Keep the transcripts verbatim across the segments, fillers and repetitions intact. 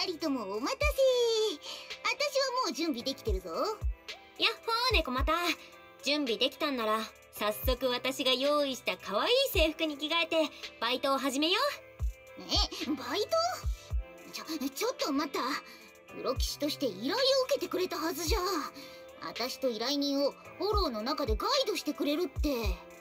二人ともお待たせ。私はもう準備できてるぞ。 やっほー猫また。準備できたんなら早速私が用意した可愛い制服に着替えてバイトを始めよう。え、バイト？ちょ、ちょっと待った。プロ棋士として依頼を受けてくれたはずじゃ。私と依頼人をフォローの中でガイドしてくれるって。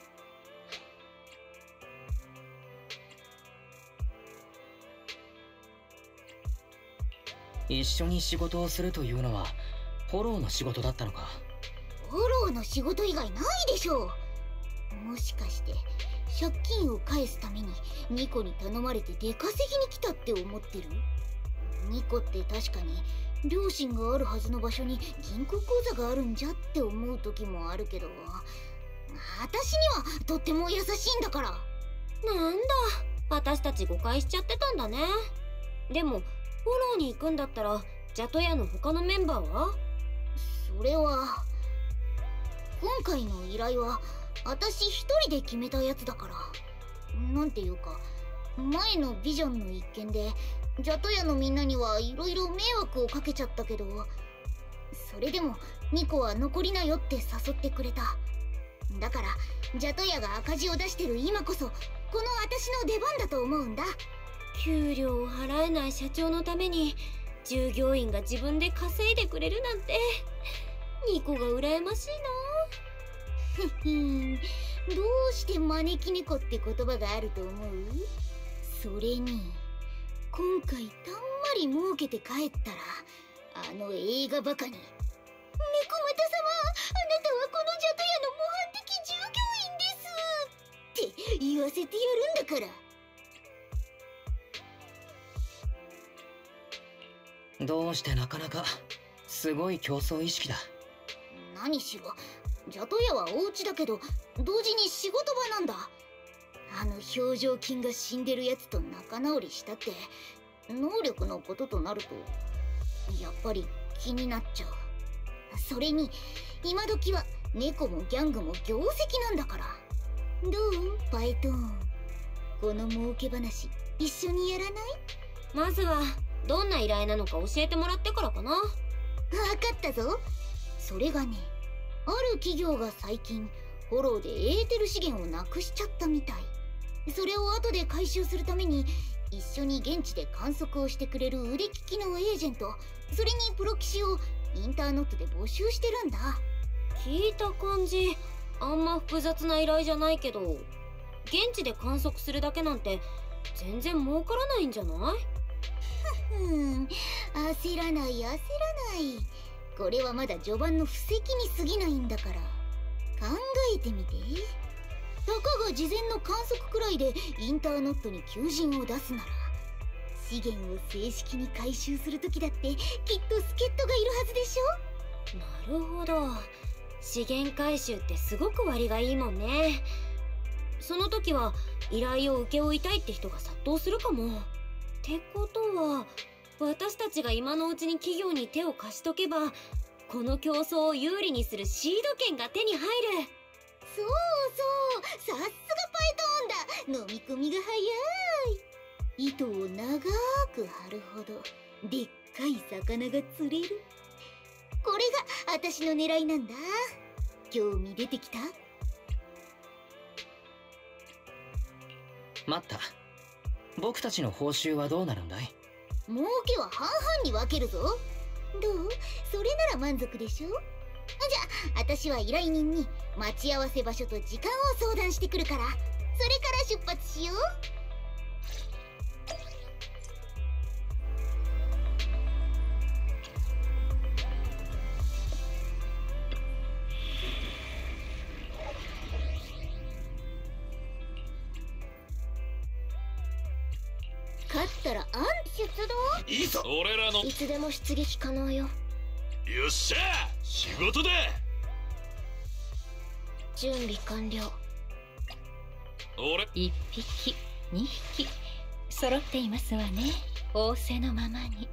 一緒に仕事をするというのはフォローの仕事だったのか。 フォローの仕事以外ないでしょう。もしかして借金を返すためにニコに頼まれて出稼ぎに来たって思ってる？ニコって確かに両親があるはずの場所に銀行口座があるんじゃって思う時もあるけど、私にはとっても優しいんだから。 なんだ、私たち誤解しちゃってたんだね。でもフォローに行くんだったらジャトヤの他のメンバーは？ それは今回の依頼は私一人で決めたやつだから。なんていうか、前のビジョンの一件でジャトヤのみんなにはいろいろ迷惑をかけちゃったけど、それでもニコは残りなよって誘ってくれた。だからジャトヤが赤字を出してる今こそこの私の出番だと思うんだ。 給料を払えない社長のために従業員が自分で稼いでくれるなんてニコが羨ましいな。 ふふん、どうして招き猫って言葉があると思う？それに今回たんまり儲けて帰ったらあの映画バカに「猫又様、あなたはこのジャトヤの模範的従業員です」って言わせてやるんだから。 どうしてなかなかすごい競争意識だ。 何しろジャトヤはお家だけど同時に仕事場なんだ。あの表情筋が死んでるやつと仲直りしたって能力のこととなるとやっぱり気になっちゃう。それに今時は猫もギャングも業績なんだから。どうパイトーン、この儲け話一緒にやらない？ まずはどんな依頼なのか教えてもらってからかな。 わかったぞ。それがね、ある企業が最近フォローでエーテル資源をなくしちゃったみたい。それを後で回収するために一緒に現地で観測をしてくれる腕利きのエージェント、それにプロ棋士をインターネットで募集してるんだ。 聞いた感じあんま複雑な依頼じゃないけど、現地で観測するだけなんて全然儲からないんじゃない？ ふふん、焦らない焦らない。これはまだ序盤の布石に過ぎないんだから。考えてみて。たかが事前の観測くらいでインターネットに求人を出すなら、資源を正式に回収する時だってきっと助っ人がいるはずでしょ。なるほど、資源回収ってすごく割がいいもんね。その時は依頼を請け負いたいって人が殺到するかも。ってことは私たちが今のうちに企業に手を貸しとけばこの競争を有利にするシード権が手に入る。 そうそう、さすがパイトーンだ。飲み込みが早い。糸を長く張るほどでっかい魚が釣れる。これが私の狙いなんだ。興味出てきた？ 待った、僕たちの報酬はどうなるんだい？ 儲けは半々に分けるぞ。どう？それなら満足でしょ？じゃあ私は依頼人に待ち合わせ場所と時間を相談してくるから、それから出発しよう。勝ったらあん出動？ いいぞ、俺らのいつでも出撃可能よ。 よっしゃ、仕事だ。 準備完了。 俺一匹二匹揃っていますわね、仰せのままに。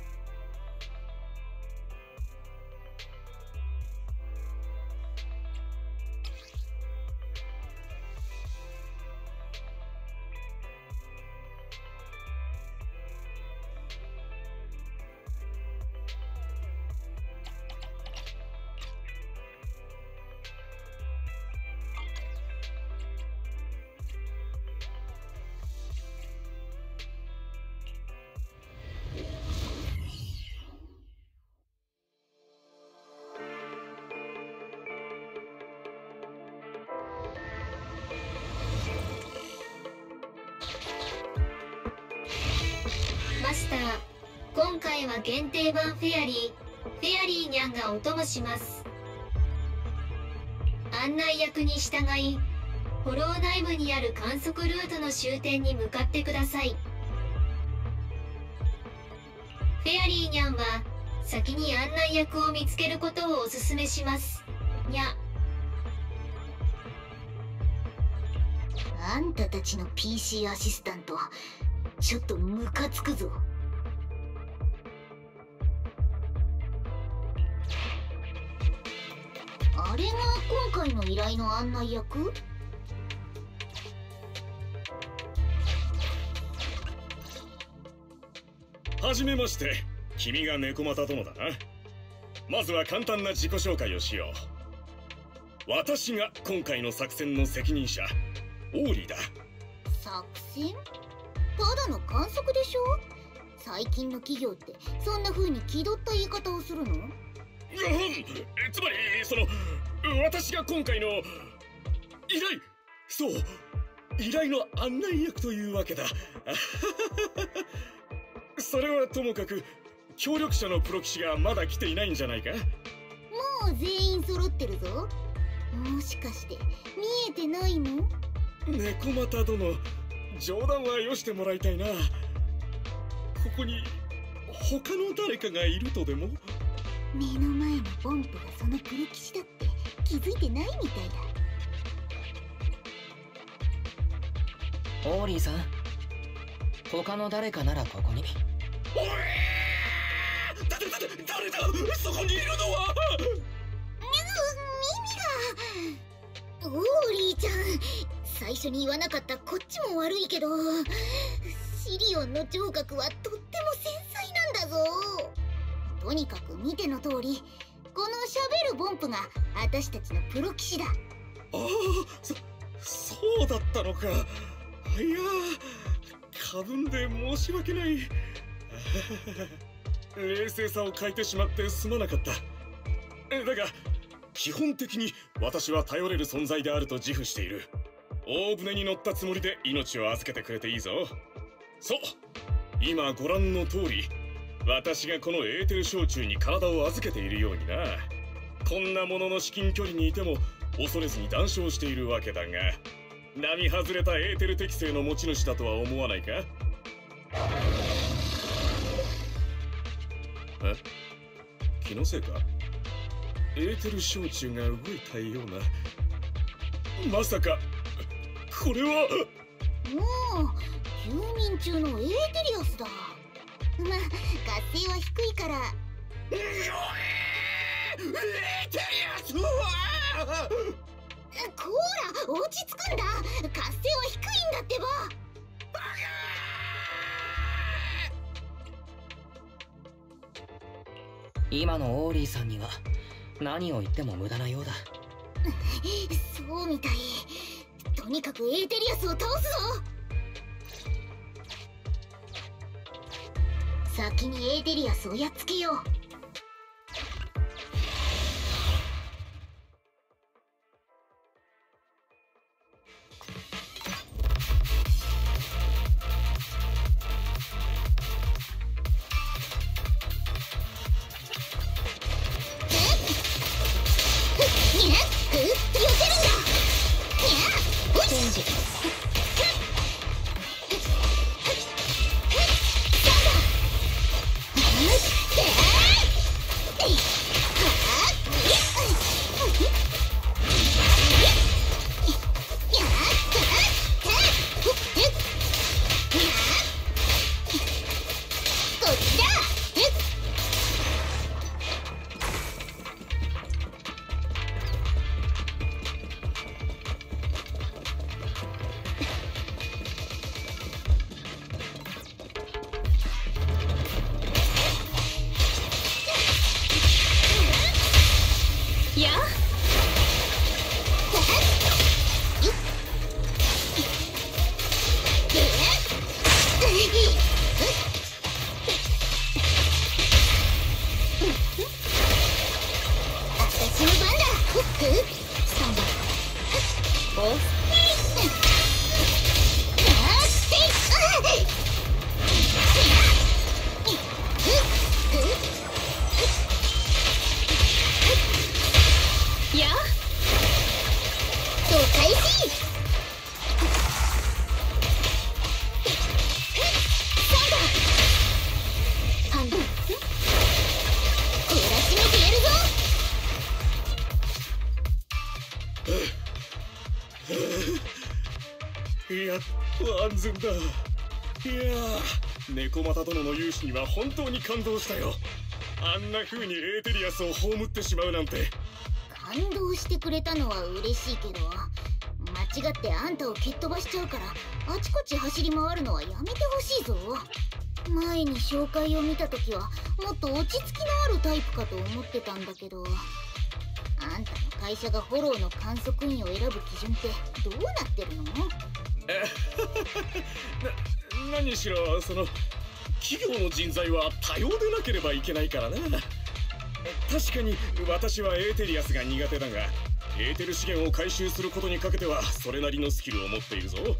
限定版フェアリーフェアリーニャンがお供します。案内役に従いホロー内部にある観測ルートの終点に向かってください。フェアリーニャンは先に案内役を見つけることをお勧めします。にゃ。 あんたたちの ピーシー アシスタントちょっとムカつくぞ。あれが今回の依頼の案内役？ はじめまして、君が猫又殿だな。まずは簡単な自己紹介をしよう。私が今回の作戦の責任者オーリーだ。 作戦？ただの観測でしょ。最近の企業ってそんな風に気取った言い方をするの？うん、 つまりその私が今回の依頼、そう依頼の案内役というわけだ。それはともかく協力者のプロ棋士がまだ来ていないんじゃないか。 もう全員揃ってるぞ。もしかして見えてないの？ 猫又殿、冗談はよしてもらいたいな。ここに他の誰かがいるとでも？ 目の前のボンプがそのプロ棋士だって気づいてないみたいだ。オーリーさん、他の誰かならここに。 おい！誰だ誰だそこにいるのは！ 耳が。オーリーちゃん、最初に言わなかったこっちも悪いけど、シリオンの聴覚はとっても繊細なんだぞ。とにかく見ての通り、この喋るボンプが私たちのプロ棋士だ。 ああ、そそうだったのか。いや過分で申し訳ない。冷静さを欠いてしまってすまなかった。だが基本的に私は頼れる存在であると自負している。大船に乗ったつもりで命を預けてくれていいぞ。そう、今ご覧の通り私がこのエーテル焼酎に体を預けているようにな。こんなものの至近距離にいても恐れずに談笑しているわけだが、並外れたエーテル適性の持ち主だとは思わないか？え？気のせいか？エーテル焼酎が動いたような。まさかこれは。 もう休眠中のエーテリアスだ。まあ活性は低いから。エーテリアスはこーら落ち着くんだ。活性は低いんだってば。 今のオーリーさんには何を言っても無駄なようだ。 そうみたい。とにかくエーテリアスを倒すぞ。先にエーテリアスをやっつけよう。こやっと安全だ。いやー、猫又殿の勇姿には本当に感動したよ。あんな風にエーテリアスを葬ってしまうなんて。 感動してくれたのは嬉しいけど、間違ってあんたを蹴っ飛ばしちゃうから、あちこち走り回るのはやめてほしいぞ。前に紹介を見た時はもっと落ち着きのあるタイプかと思ってたんだけど、あんたの会社がフォローの観測員を選ぶ基準ってどうなってるの？ な何しろその企業の人材は多様でなければいけないからな。確かに私はエーテリアスが苦手だが、エーテル資源を回収することにかけてはそれなりのスキルを持っているぞ。ふん、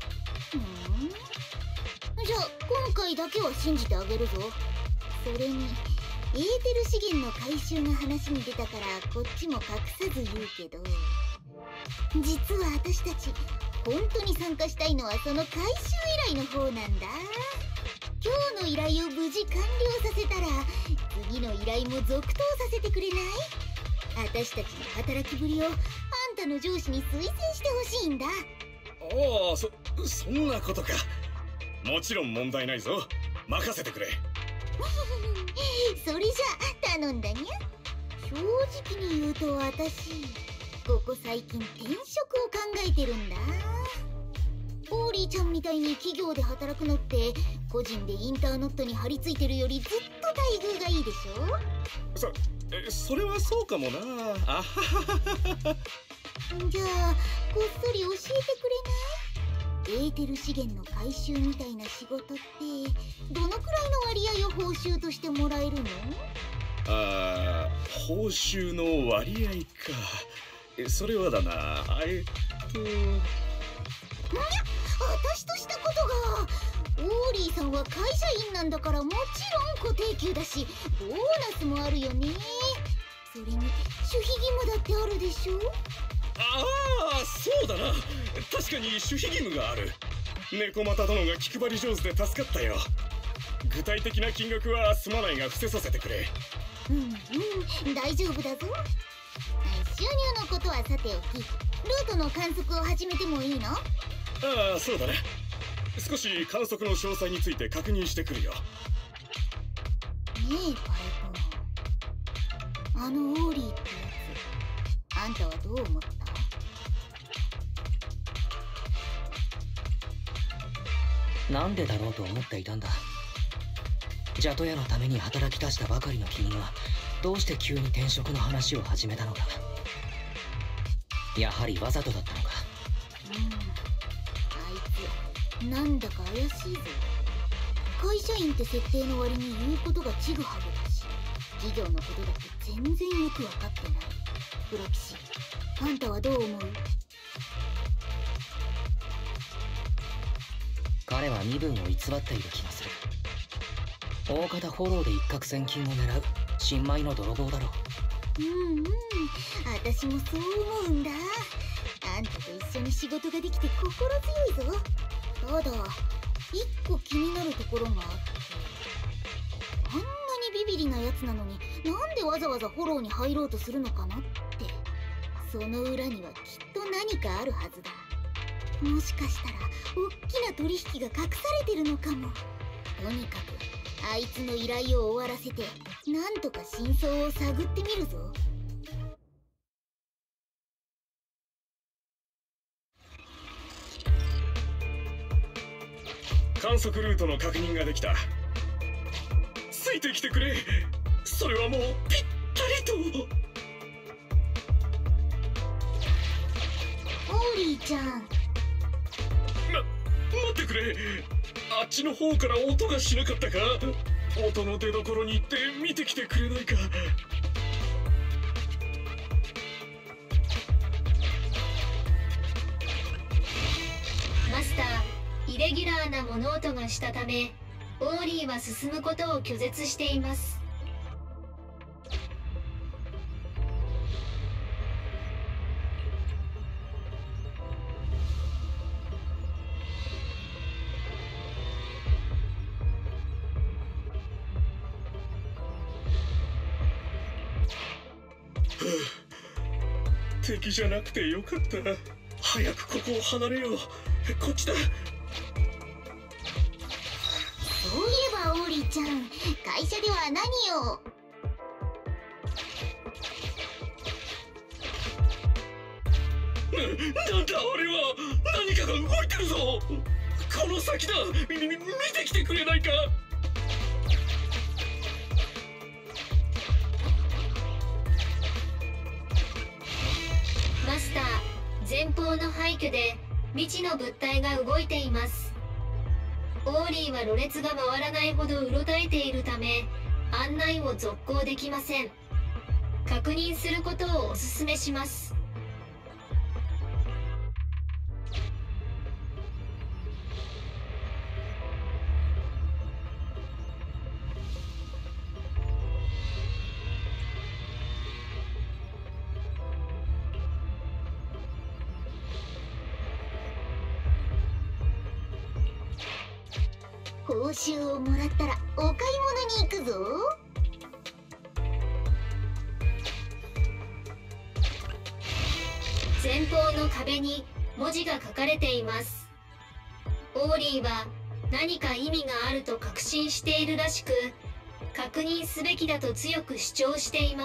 じゃあ今回だけは信じてあげるぞ。それにエーテル資源の回収の話に出たからこっちも隠さず言うけど、実は私たち本当に参加したいのはその回収依頼の方なんだ。今日の依頼を無事完了させたら次の依頼も続投させてくれない？私たちの働きぶりをあんたの上司に推薦してほしいんだ。 ああ、そそんなことか。もちろん問題ないぞ。任せてくれ。 それじゃ頼んだにゃ。正直に言うと私ここ最近転職を考えてるんだ。オーリーちゃんみたいに企業で働くのって個人でインターネットに貼り付いてるよりずっと待遇がいいでしょ。 そえそれはそうかもな。あははは。 じゃあこっそり教えてくれない？エーテル資源の回収みたいな仕事ってどのくらいの割合を報酬としてもらえるの？ ああ、報酬の割合か。えそれはだな、えっと私としたことが、オーリーさんは会社員なんだからもちろん固定給だしボーナスもあるよね。それに守秘義務だってあるでしょ。 ああ、そうだな。確かに守秘義務がある。猫又殿が気配り上手で助かったよ。具体的な金額はすまないが伏せさせてくれ。 うんうん、大丈夫だぞ。収入のことはさておき、ルートの観測を始めてもいいの？ ああ、そうだね。少し観測の詳細について確認してくるよ。ねえパイポン、あのオーリーってやつあんたはどう思った？ なんでだろうと思っていたんだ。ジャトヤのために働き出したばかりの君がどうして急に転職の話を始めたのか。やはりわざとだったのか。 うん、あいつなんだか怪しいぞ。会社員って設定の割に言うことがちぐはぐだし、企業のことだって全然よく分かってない。プロ騎士、あんたはどう思う？ 彼は身分を偽っている気がする。大方フォローで一攫千金を狙う新米の泥棒だろう。 うんうん、私もそう思うんだ。あんたと一緒に仕事ができて心強いぞ。ただ一個気になるところがあって、あんなにビビリなやつなのになんでわざわざフォローに入ろうとするのかなって。その裏にはきっと何かあるはずだ。もしかしたらおっきな取引が隠されてるのかも。とにかくあいつの依頼を終わらせてなんとか真相を探ってみるぞ。 観測ルートの確認ができた。ついてきてくれ。それはもうぴったりと。 オーリーちゃん、 ま、待ってくれ。あっちの方から音がしなかったか？音の出所に行って見てきてくれないか？ マスター、イレギュラーな物音がしたためオーリーは進むことを拒絶しています。 敵じゃなくてよかった。早くここを離れよう。 こっちだ。 そういえばオーリーちゃん、会社では何を？ な、なんだあれは。何かが動いてるぞ。この先だ。み、み、見てきてくれないか。 マスター、前方の廃墟で未知の物体が動いています。オーリーはろれつが回らないほどうろたえているため案内を続行できません。確認することをお勧めします。 報酬をもらったらお買い物に行くぞ。 前方の壁に文字が書かれています。オーリーは何か意味があると確信しているらしく、確認すべきだと強く主張しています。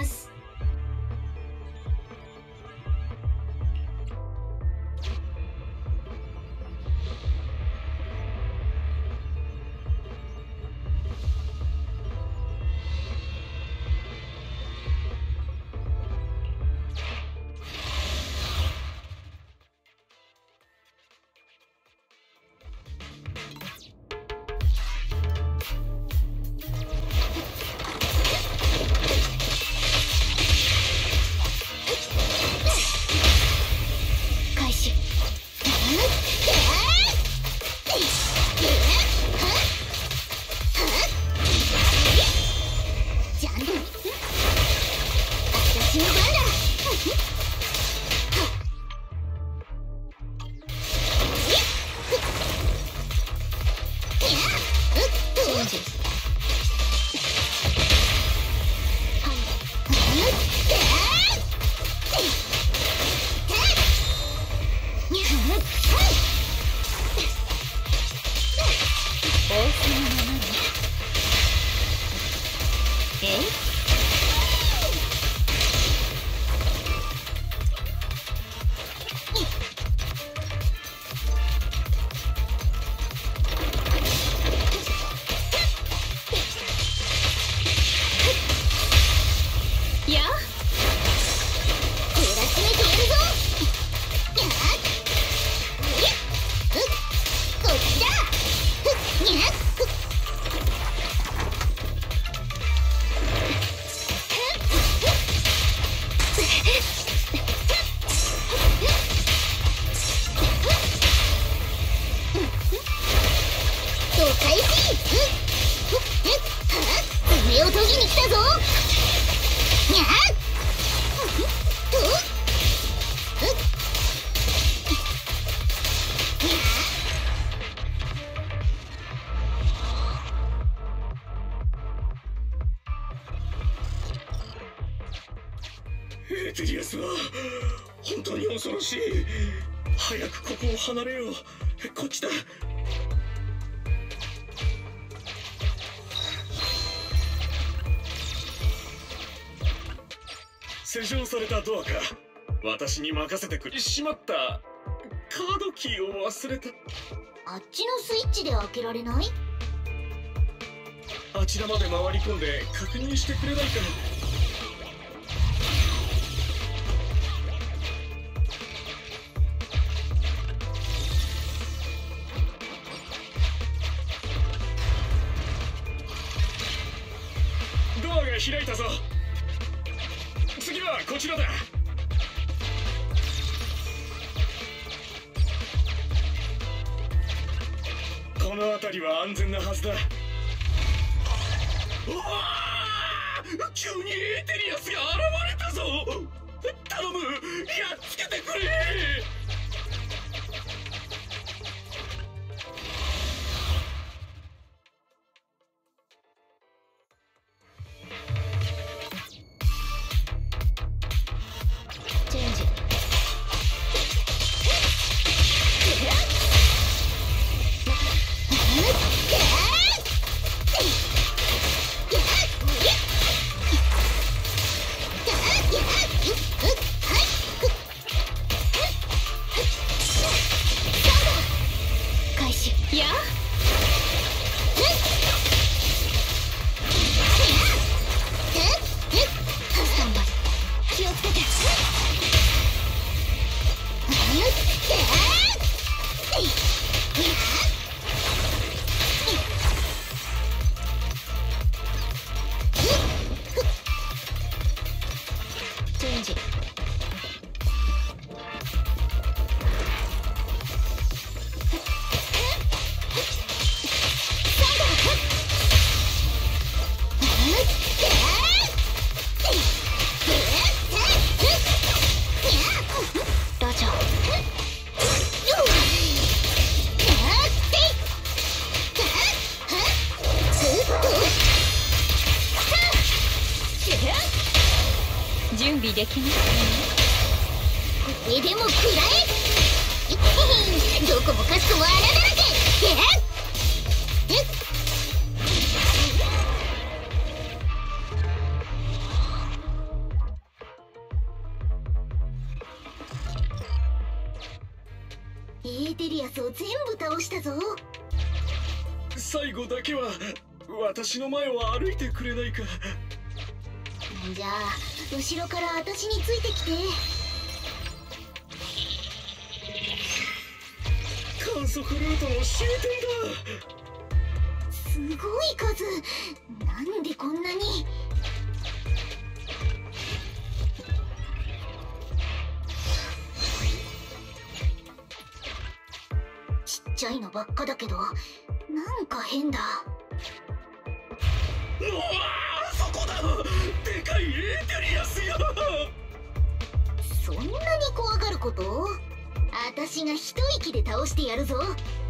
エテリアスは本当に恐ろしい。早くここを離れよう。こっちだ。施錠されたドアか。私に任せてくれ。しまった。カードキーを忘れた。 あっちのスイッチで開けられない？ あちらまで回り込んで確認してくれないか。ドアが開いたぞ。次はこちらだ。この辺りは安全なはずだ。うわー！急にエーテリアスが現れたぞ。頼む、やっつけてくれ。 チェンジ。 チェンジ。ラジャー。準備できますこれでも食らえどこもかしこも穴だらけエーテリアスを全部倒したぞ。 最後だけは私の前を歩いてくれないか。 じゃあ後ろから私についてきて。 観測ルートの終点だ。 すごい数。なんでこんなに。ちっちゃいのばっかだけどなんか変だ。 うわー、そこだ。でかいエーテリアスよ。 そんなに怖がること？私が一息で倒してやるぞ。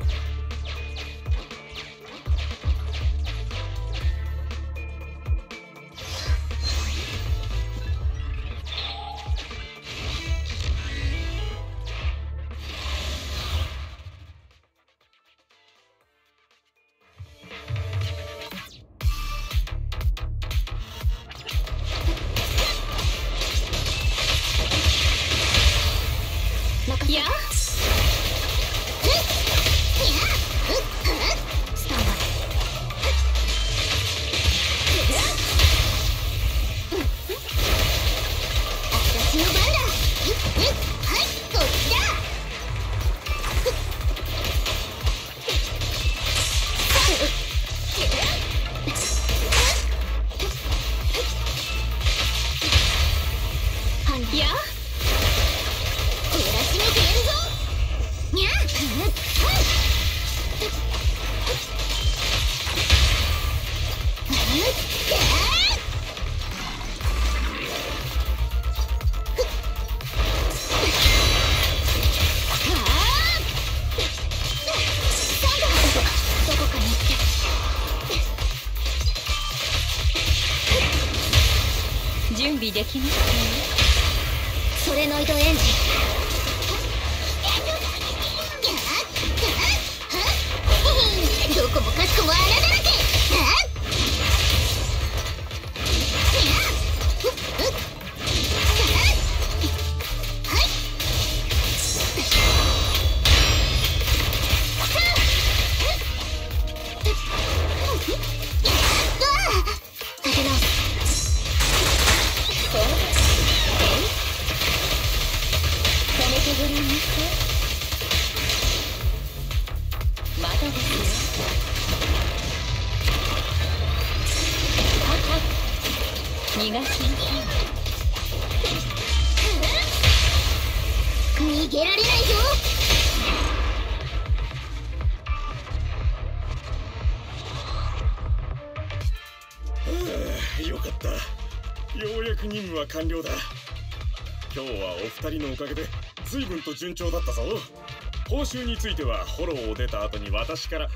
やあスタンバイ。私の番だ。はい、こっちだ。 やあ懲らしめてやるぞ。にゃっどこかに行って。 準備できますソレノイドエンジン。どこもかしこも穴だらけ。立て直す。 止めてごらんなさい。まだですよ。逃がしましょう。 逃げられないぞ。 はあ、よかった。ようやく任務は完了だ。今日はお二人のおかげで随分と順調だったぞ。報酬についてはフォローを出た後に私から、うん、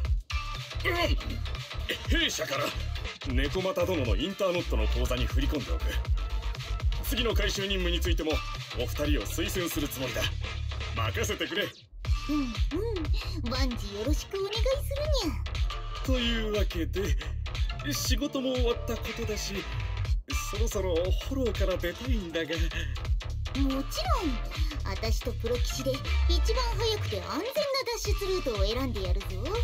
弊社から猫又殿のインターノットの口座に振り込んでおく。次の回収任務についてもお二人を推薦するつもりだ。任せてくれ。 うんうんバンジよろしくお願いするにゃ。 というわけで仕事も終わったことだし、そろそろフォローから出たいんだが。 もちろん私とプロ騎士で一番早くて安全な脱出ルートを選んでやるぞ。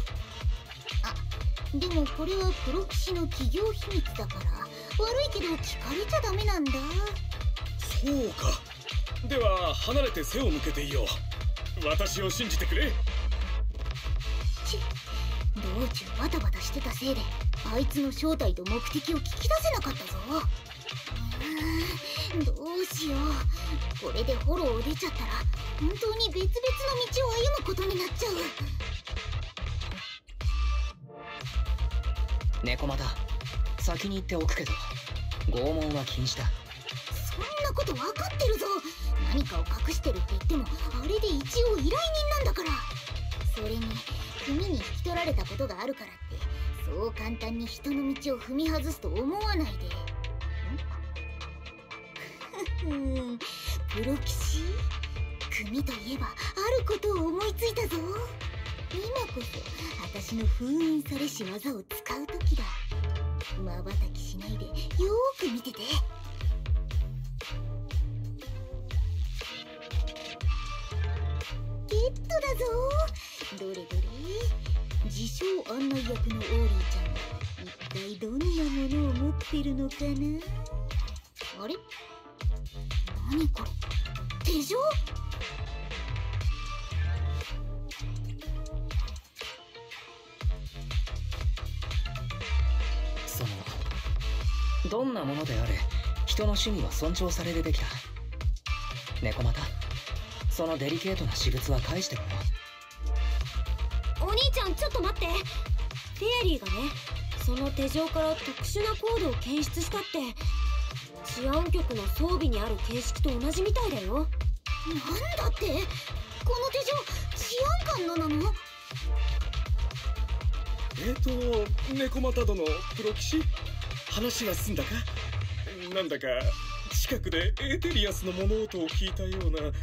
あ、でもこれはプロ騎士の企業秘密だから悪いけど聞かれちゃダメなんだ。 そうか。では離れて背を向けていよう。私を信じてくれ。 ち道中バタバタしてたせいであいつの正体と目的を聞き出せなかったぞ。うーんどううしよう。これでフォローを出ちゃったら本当に別々の道を歩むことになっちゃう。 猫又、先に言っておくけど拷問は禁止だ。 そんなこと分かってるぞ。何かを隠してるって言ってもあれで一応依頼人なんだから。それに組に引き取られたことがあるからってそう簡単に人の道を踏み外すと思わないで。ふんプロ棋士組といえばあることを思いついたぞ。今こそ私の封印されし技を使う時だ。まばたきしないでよーく見てて。ゲットだぞ。どれどれ、自称案内役のオーリーちゃんは一体どんなものを持ってるのかな。あれ、何これ、手錠？ そのどんなものであれ人の趣味は尊重されるべきだ。猫又、そのデリケートな私物は返してもらおう。 お兄ちゃんちょっと待って。フェアリーがね、その手錠から特殊なコードを検出したって。治安局の装備にある形式と同じみたいだよ。 なんだって、この手錠治安官のなの？ えっと猫又殿、プロ棋士、話は済んだか？なんだか近くでエーテリアスの物音を聞いたような。は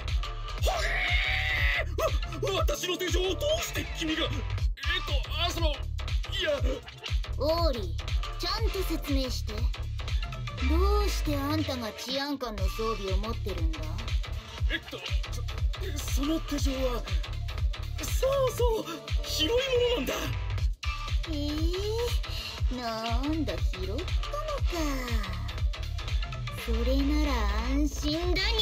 えー、わ私の手錠をどうして君が。えっとあそのいやオーリー、ちゃんと説明して。どうしてあんたが治安官の装備を持ってるんだ？ えっとそその手錠はそうそう広いものなんだ。 えー、なんだ拾ったのか。それなら安心だにゃ。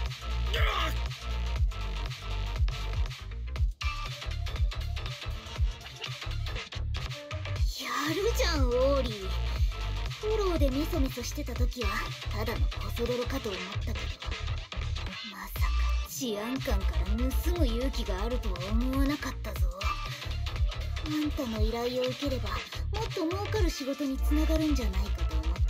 やるじゃんオーリー。フォローでメソメソしてた時はただのコソ泥かと思ったけど、まさか治安官から盗む勇気があるとは思わなかったぞ。あんたの依頼を受ければもっと儲かる仕事につながるんじゃないかと思って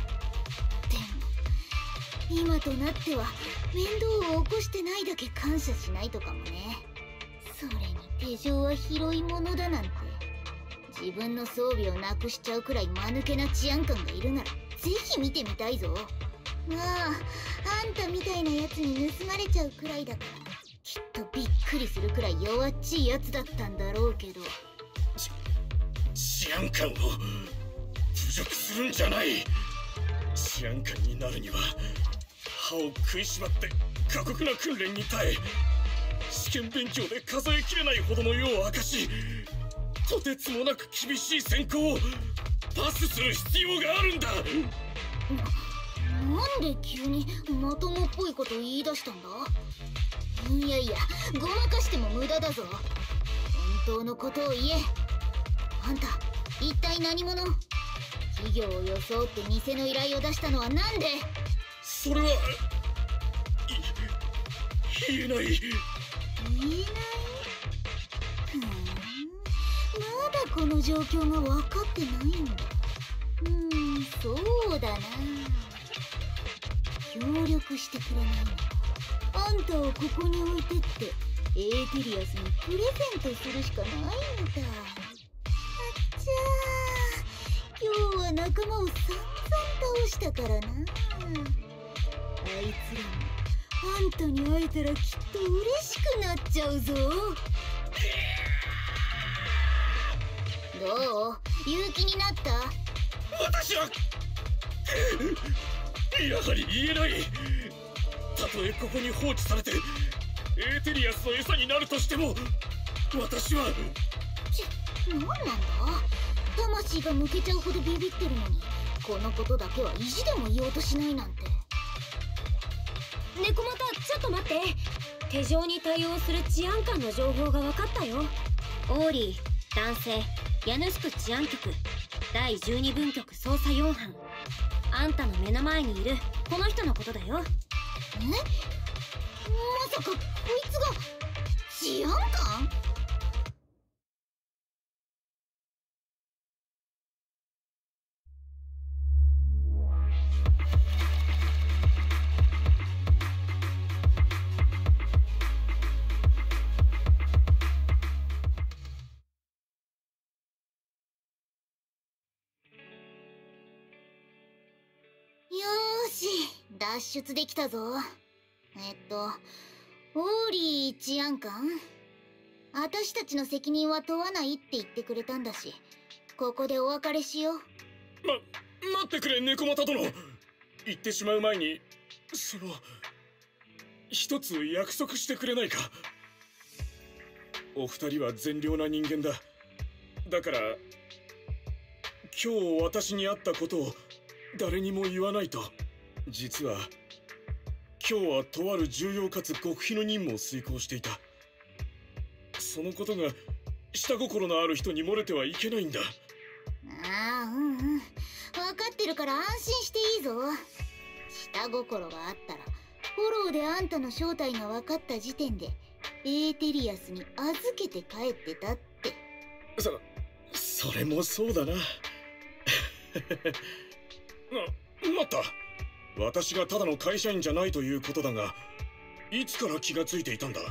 た。でも今となっては面倒を起こしてないだけ感謝しないとかもね。それに手錠は広いものだなんて。自分の装備をなくしちゃうくらい間抜けな治安官がいるならぜひ見てみたいぞ。まああんたみたいなやつに盗まれちゃうくらいだからきっとびっくりするくらい弱っちいやつだったんだろうけど。 治安官を侮辱するんじゃない。治安官になるには歯を食いしばって過酷な訓練に耐え、試験勉強で数えきれないほどの世を明かし、とてつもなく厳しい選考をパスする必要があるんだ。 な、なんで急にまともっぽいこと言い出したんだ？いやいや、ごまかしても無駄だぞ。本当のことを言え。あんた一体何者？企業を装って偽の依頼を出したのはなんで？ それはい言えない。言えない？ ふん、まだこの状況が分かってないんだ。うーん、そうだな。協力してくれないの？あんたをここに置いてってエーテリアスにプレゼントするしかないのだ。じゃあ今日は仲間を散々倒したからな。あいつらもあんたに会えたらきっと嬉しくなっちゃうぞ。どう？勇気になった？ 私はやはり言えない。たとえここに放置されてエーテリアスの餌になるとしても私は。 ち、なんなんだ？魂が抜けちゃうほどビビってるのにこのことだけは意地でも言おうとしないなんて。 猫又、ちょっと待って。手錠に対応する治安官の情報が分かったよ。オーリー、男性、ヤヌスク治安局だいじゅうに分局捜査よん班。あんたの目の前にいるこの人のことだよ。 え、まさかこいつが治安官？よーし、脱出できたぞ。えっと、オーリー治安官？私たちの責任は問わないって言ってくれたんだし、ここでお別れしよう。 ま、待ってくれ、猫又殿。言ってしまう前に、その、一つ約束してくれないか。お二人は善良な人間だ。だから、今日私に会ったことを誰にも言わないと。実は今日はとある重要かつ極秘の任務を遂行していた。そのことが下心のある人に漏れてはいけないんだ。 ああ、うんうん、分かってるから安心していいぞ。下心があったらフォローであんたの正体が分かった時点でエーテリアスに預けて帰ってたって。 そそれもそうだな。な、待った。私がただの会社員じゃないということだが、いつから気がついていたんだ？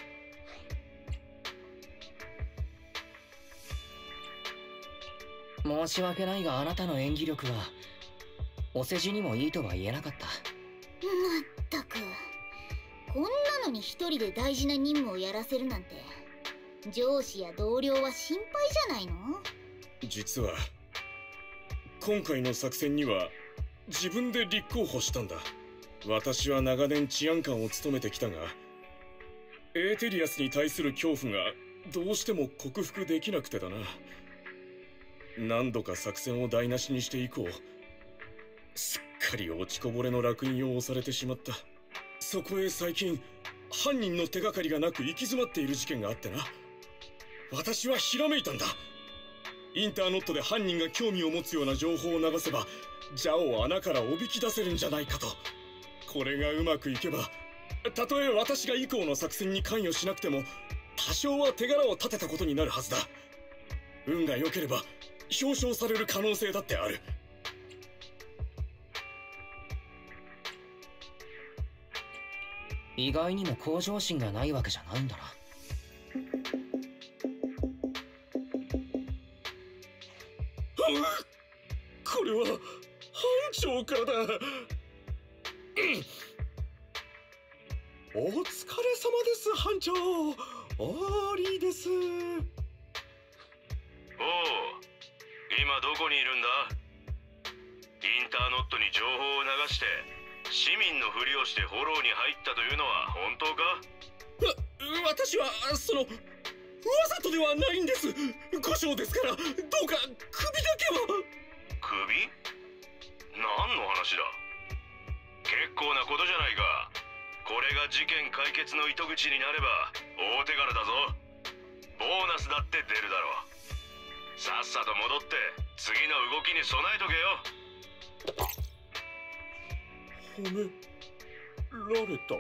申し訳ないが、あなたの演技力はお世辞にもいいとは言えなかった。 まったく、こんなのに一人で大事な任務をやらせるなんて、上司や同僚は心配じゃないの？ 実は今回の作戦には自分で立候補したんだ。私は長年治安官を務めてきたが、エーテリアスに対する恐怖がどうしても克服できなくてだな。何度か作戦を台無しにして以降、すっかり落ちこぼれの烙印を押されてしまった。そこへ最近犯人の手がかりがなく行き詰まっている事件があってな。私はひらめいたんだ。インターノットで犯人が興味を持つような情報を流せばジャオを穴からおびき出せるんじゃないかと。これがうまくいけば、たとえ私が以降の作戦に関与しなくても多少は手柄を立てたことになるはずだ。運が良ければ表彰される可能性だってある。 意外にも向上心がないわけじゃないんだな。 これは班長からだ。お疲れ様です、班長。オーリーです。おお、 今どこにいるんだ？インターノットに情報を流して市民のふりをしてフォローに入ったというのは本当か？ わ、私はそのわざとではないんです。故障ですから、どうか首だけは。 首？何の話だ？結構なことじゃないか。これが事件解決の糸口になれば大手柄だぞ。ボーナスだって出るだろう。さっさと戻って次の動きに備えとけよ。 褒められた？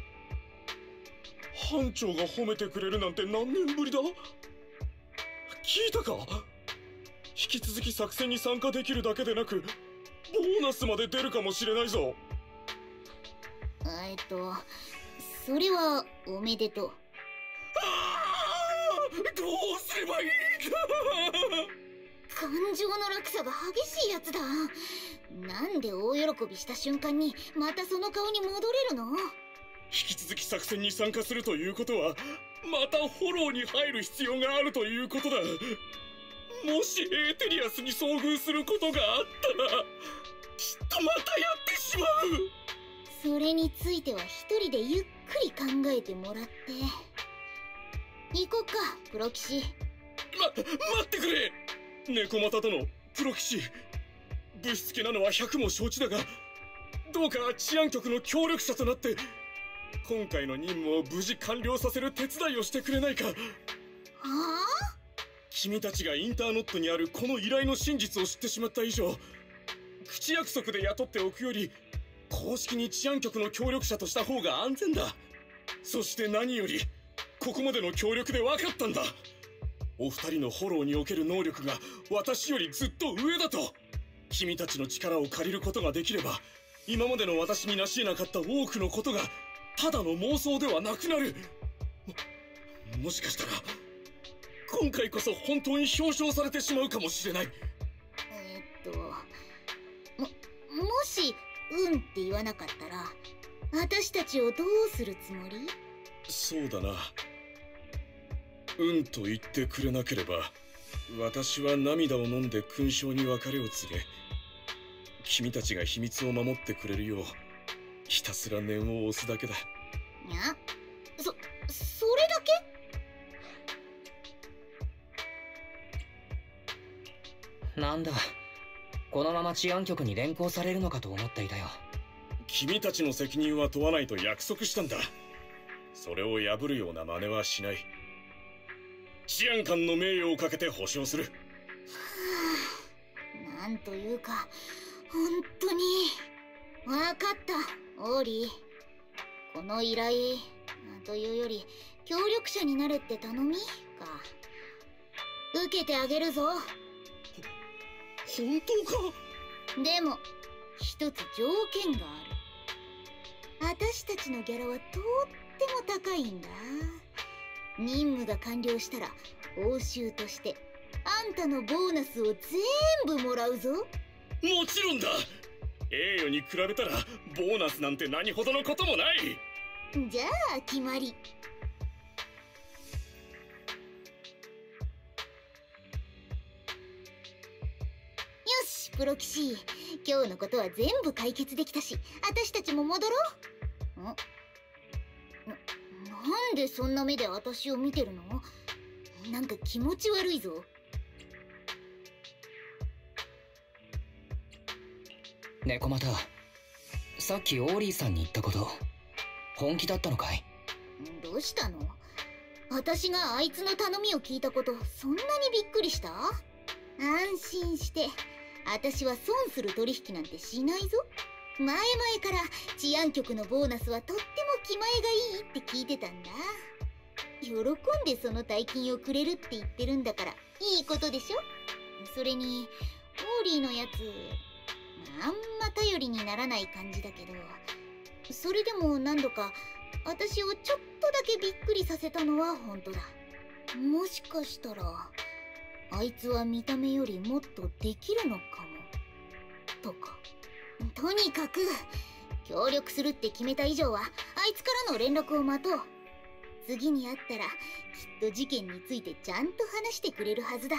班長が褒めてくれるなんて何年ぶりだ？聞いたか？引き続き作戦に参加できるだけでなくボーナスまで出るかもしれないぞ。 えっとそれはおめでとう。 ああ、どうすればいいか。 感情の落差が激しいやつだ。なんで大喜びした瞬間にまたその顔に戻れるの？ 引き続き作戦に参加するということはまたフォローに入る必要があるということだ。もしエーテリアスに遭遇することがあったらきっとまたやってしまう。 それについては一人でゆっくり考えてもらって行こっか、プロ騎士。 ま、待ってくれ猫又殿。プロ騎士、ぶしつけなのは百も承知だが、どうか治安局の協力者となって今回の任務を無事完了させる手伝いをしてくれないか。はあ？ 君たちがインターノットにあるこの依頼の真実を知ってしまった以上、口約束で雇っておくより公式に治安局の協力者とした方が安全だ。そして何よりここまでの協力で分かったんだ。お二人のフォローにおける能力が私よりずっと上だと。君たちの力を借りることができれば、今までの私に成し得なかった多くのことがただの妄想ではなくなる。も、もしかしたら今回こそ本当に表彰されてしまうかもしれない。 えー、っとももし「うん」って言わなかったら私たちをどうするつもり？ そうだな。うんと言ってくれなければ私は涙を飲んで勲章に別れを告げ、君たちが秘密を守ってくれるようひたすら念を押すだけだ。 いや、そ、それだけ？ なんだ、このまま治安局に連行されるのかと思っていたよ。 君たちの責任は問わないと約束したんだ。それを破るような真似はしない。治安官の名誉をかけて保証する。 はあ、なんというか本当に。分かった、オーリー。この依頼というより協力者になれって頼みか。受けてあげるぞ。 本当か？ でも一つ条件がある。私たちのギャラはとっても高いんだ。任務が完了したら報酬としてあんたのボーナスを全部もらうぞ。 もちろんだ。栄誉に比べたらボーナスなんて何ほどのこともない。 じゃあ決まり。よし、プロ騎士、今日のことは全部解決できたし私たちも戻ろう。んな、なんでそんな目で私を見てるの？なんか気持ち悪いぞ。 猫又、さっきオーリーさんに言ったこと本気だったのかい？ どうしたの？私があいつの頼みを聞いたことそんなにびっくりした？安心して、私は損する取引なんてしないぞ。前々から治安局のボーナスはとっても気前がいいって聞いてたんだ。喜んでその大金をくれるって言ってるんだからいいことでしょ。それにオーリーのやつあんま頼りにならない感じだけど、それでも何度か私をちょっとだけびっくりさせたのは本当だ。もしかしたらあいつは見た目よりもっとできるのかもとか。とにかく協力するって決めた以上はあいつからの連絡を待とう。次に会ったらきっと事件についてちゃんと話してくれるはずだ。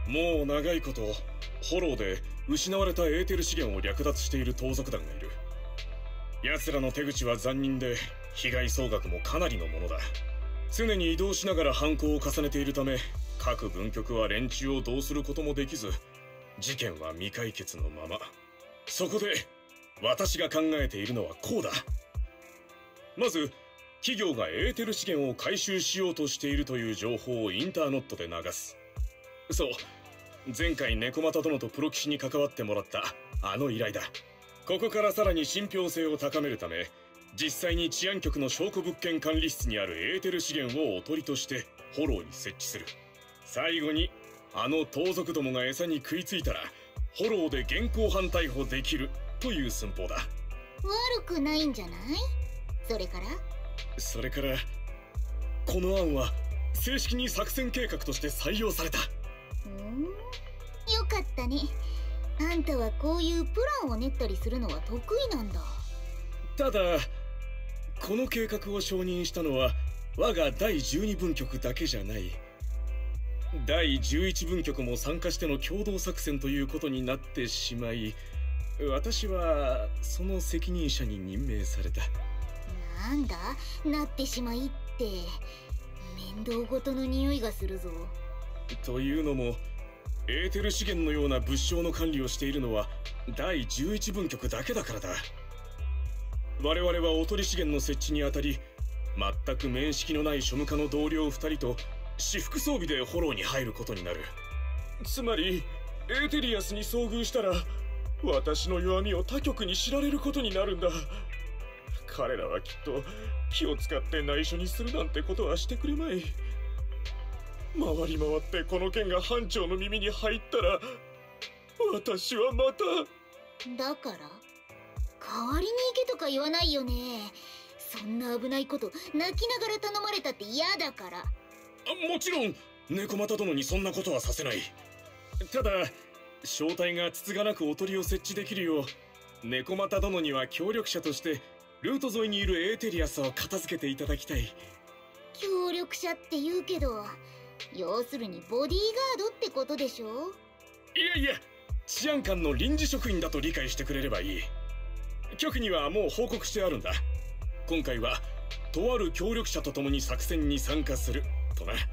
もう長いことホローで失われたエーテル資源を略奪している盗賊団がいる。奴らの手口は残忍で被害総額もかなりのものだ。常に移動しながら犯行を重ねているため、各分局は連中をどうすることもできず、事件は未解決のまま。そこで私が考えているのはこうだ。まず企業がエーテル資源を回収しようとしているという情報をインターネットで流す。そう、前回猫又殿とプロ棋士に関わってもらったあの依頼だ。ここからさらに信憑性を高めるため、実際に治安局の証拠物件管理室にあるエーテル資源をおとりとしてホローに設置する。最後にあの盗賊どもが餌に食いついたらホローで現行犯逮捕できるという寸法だ。 悪くないんじゃない？それからそれからこの案は正式に作戦計画として採用された。 うん、よかったね。あんたはこういうプランを練ったりするのは得意なんだ。 ただこの計画を承認したのは我がだいじゅうに分局だけじゃない。だいじゅういち分局も参加しての共同作戦ということになってしまい、私はその責任者に任命された。 なんだ、なってしまいって面倒ごとの匂いがするぞ。 というのもエーテル資源のような物証の管理をしているのはだいじゅういち分局だけだからだ。我々はおとり資源の設置にあたり、全く面識のない庶務課の同僚ふたりと私服装備でフォローに入ることになる。つまりエーテリアスに遭遇したら私の弱みを他局に知られることになるんだ。彼らはきっと気を使って内緒にするなんてことはしてくれまい。回り回ってこの件が班長の耳に入ったら私はまた。 だから代わりに行けとか言わないよね。そんな危ないこと泣きながら頼まれたって嫌だから。 あ、もちろん猫又殿にそんなことはさせない。ただ正体がつつがなくおとりを設置できるよう、猫又殿には協力者としてルート沿いにいるエーテリアスを片付けていただきたい。 協力者って言うけど、要するにボディーガードってことでしょ。 いやいや、治安官の臨時職員だと理解してくれればいい。局にはもう報告してあるんだ。今回はとある協力者と共に作戦に参加するとな。うーん、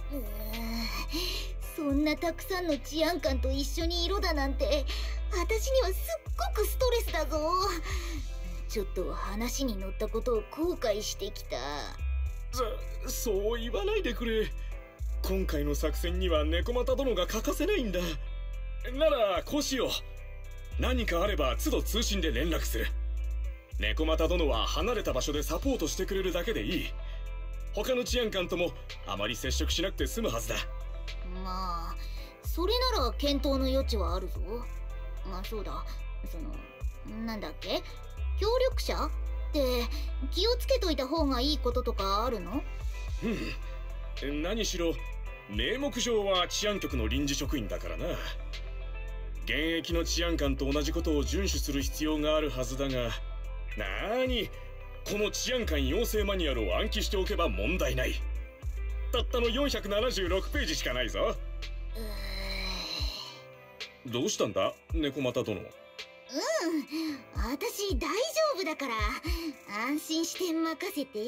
そんなたくさんの治安官と一緒にいろだなんて私にはすっごくストレスだぞ。ちょっと話に乗ったことを後悔してきた。 そ、そう言わないでくれ。今回の作戦には猫又殿が欠かせないんだ。ならこうしよう。何かあれば都度通信で連絡する。猫又殿は離れた場所でサポートしてくれるだけでいい。他の治安官ともあまり接触しなくて済むはずだ。 まあそれなら検討の余地はあるぞ。まあそうだ、そのなんだっけ、協力者って気をつけといた方がいいこととかあるの？ うん、何しろ名目上は治安局の臨時職員だからな。現役の治安官と同じことを遵守する必要があるはずだが、なーにこの治安官養成マニュアルを暗記しておけば問題ない。たったのよんひゃくななじゅうろくページしかないぞ。どうしたんだ猫又殿。 うん、私大丈夫だから安心して任せて。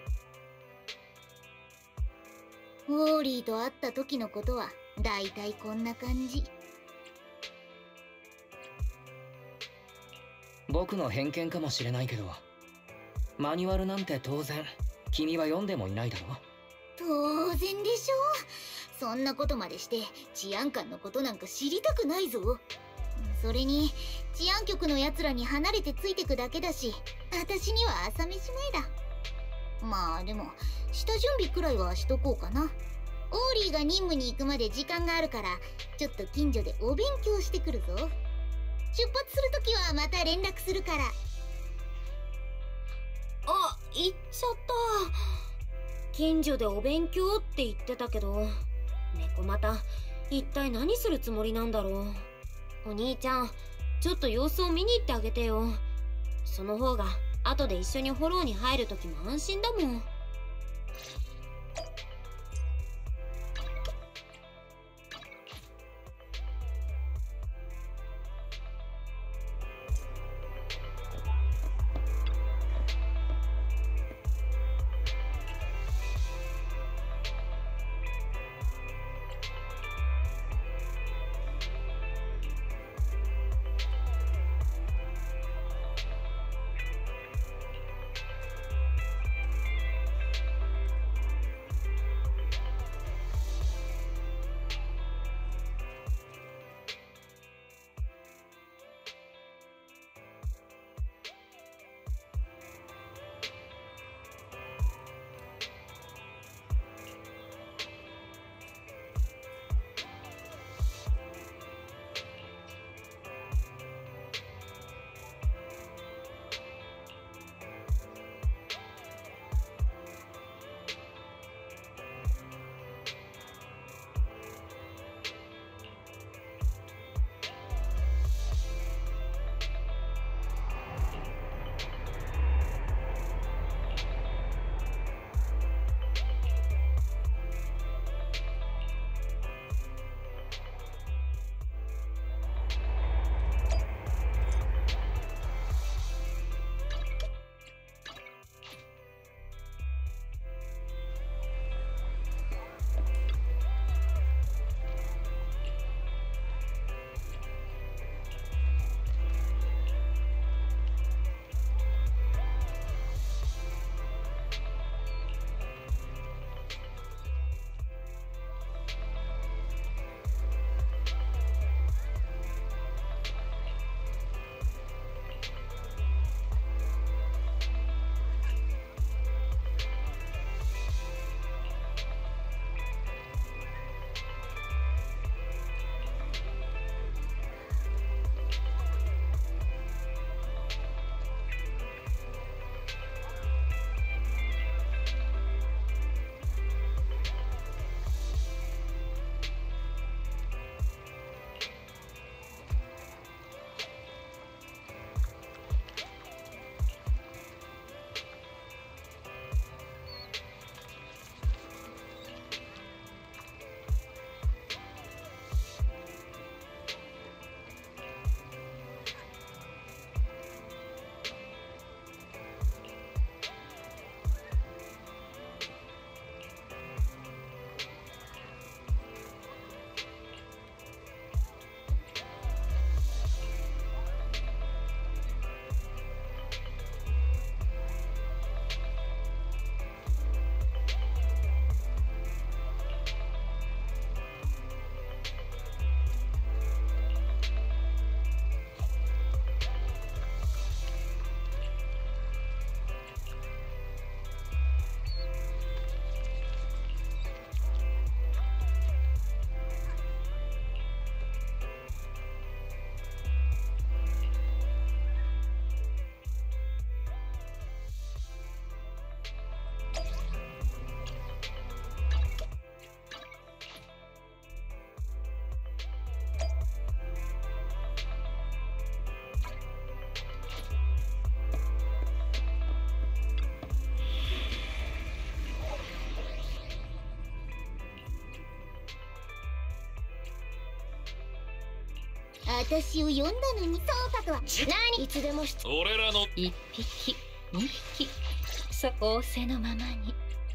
ウォーリーと会った時のことはだいたいこんな感じ。 僕の偏見かもしれないけど、マニュアルなんて当然君は読んでもいないだろ。 当然でしょ。そんなことまでして治安官のことなんか知りたくないぞ。それに治安局のやつらに離れてついてくだけだし、私には朝飯前だ。まあでも下準備くらいはしとこうかな。オーリーが任務に行くまで時間があるから、ちょっと近所でお勉強してくるぞ。出発するときはまた連絡するから。 あ、行っちゃった。近所でお勉強って言ってたけど、猫又一体何するつもりなんだろう。お兄ちゃん、ちょっと様子を見に行ってあげてよ。その方が後で一緒にフォローに入るときも安心だもん。 私を呼んだのに。そうかとは何いつでも俺らの一匹二匹、そこ仰せのままに。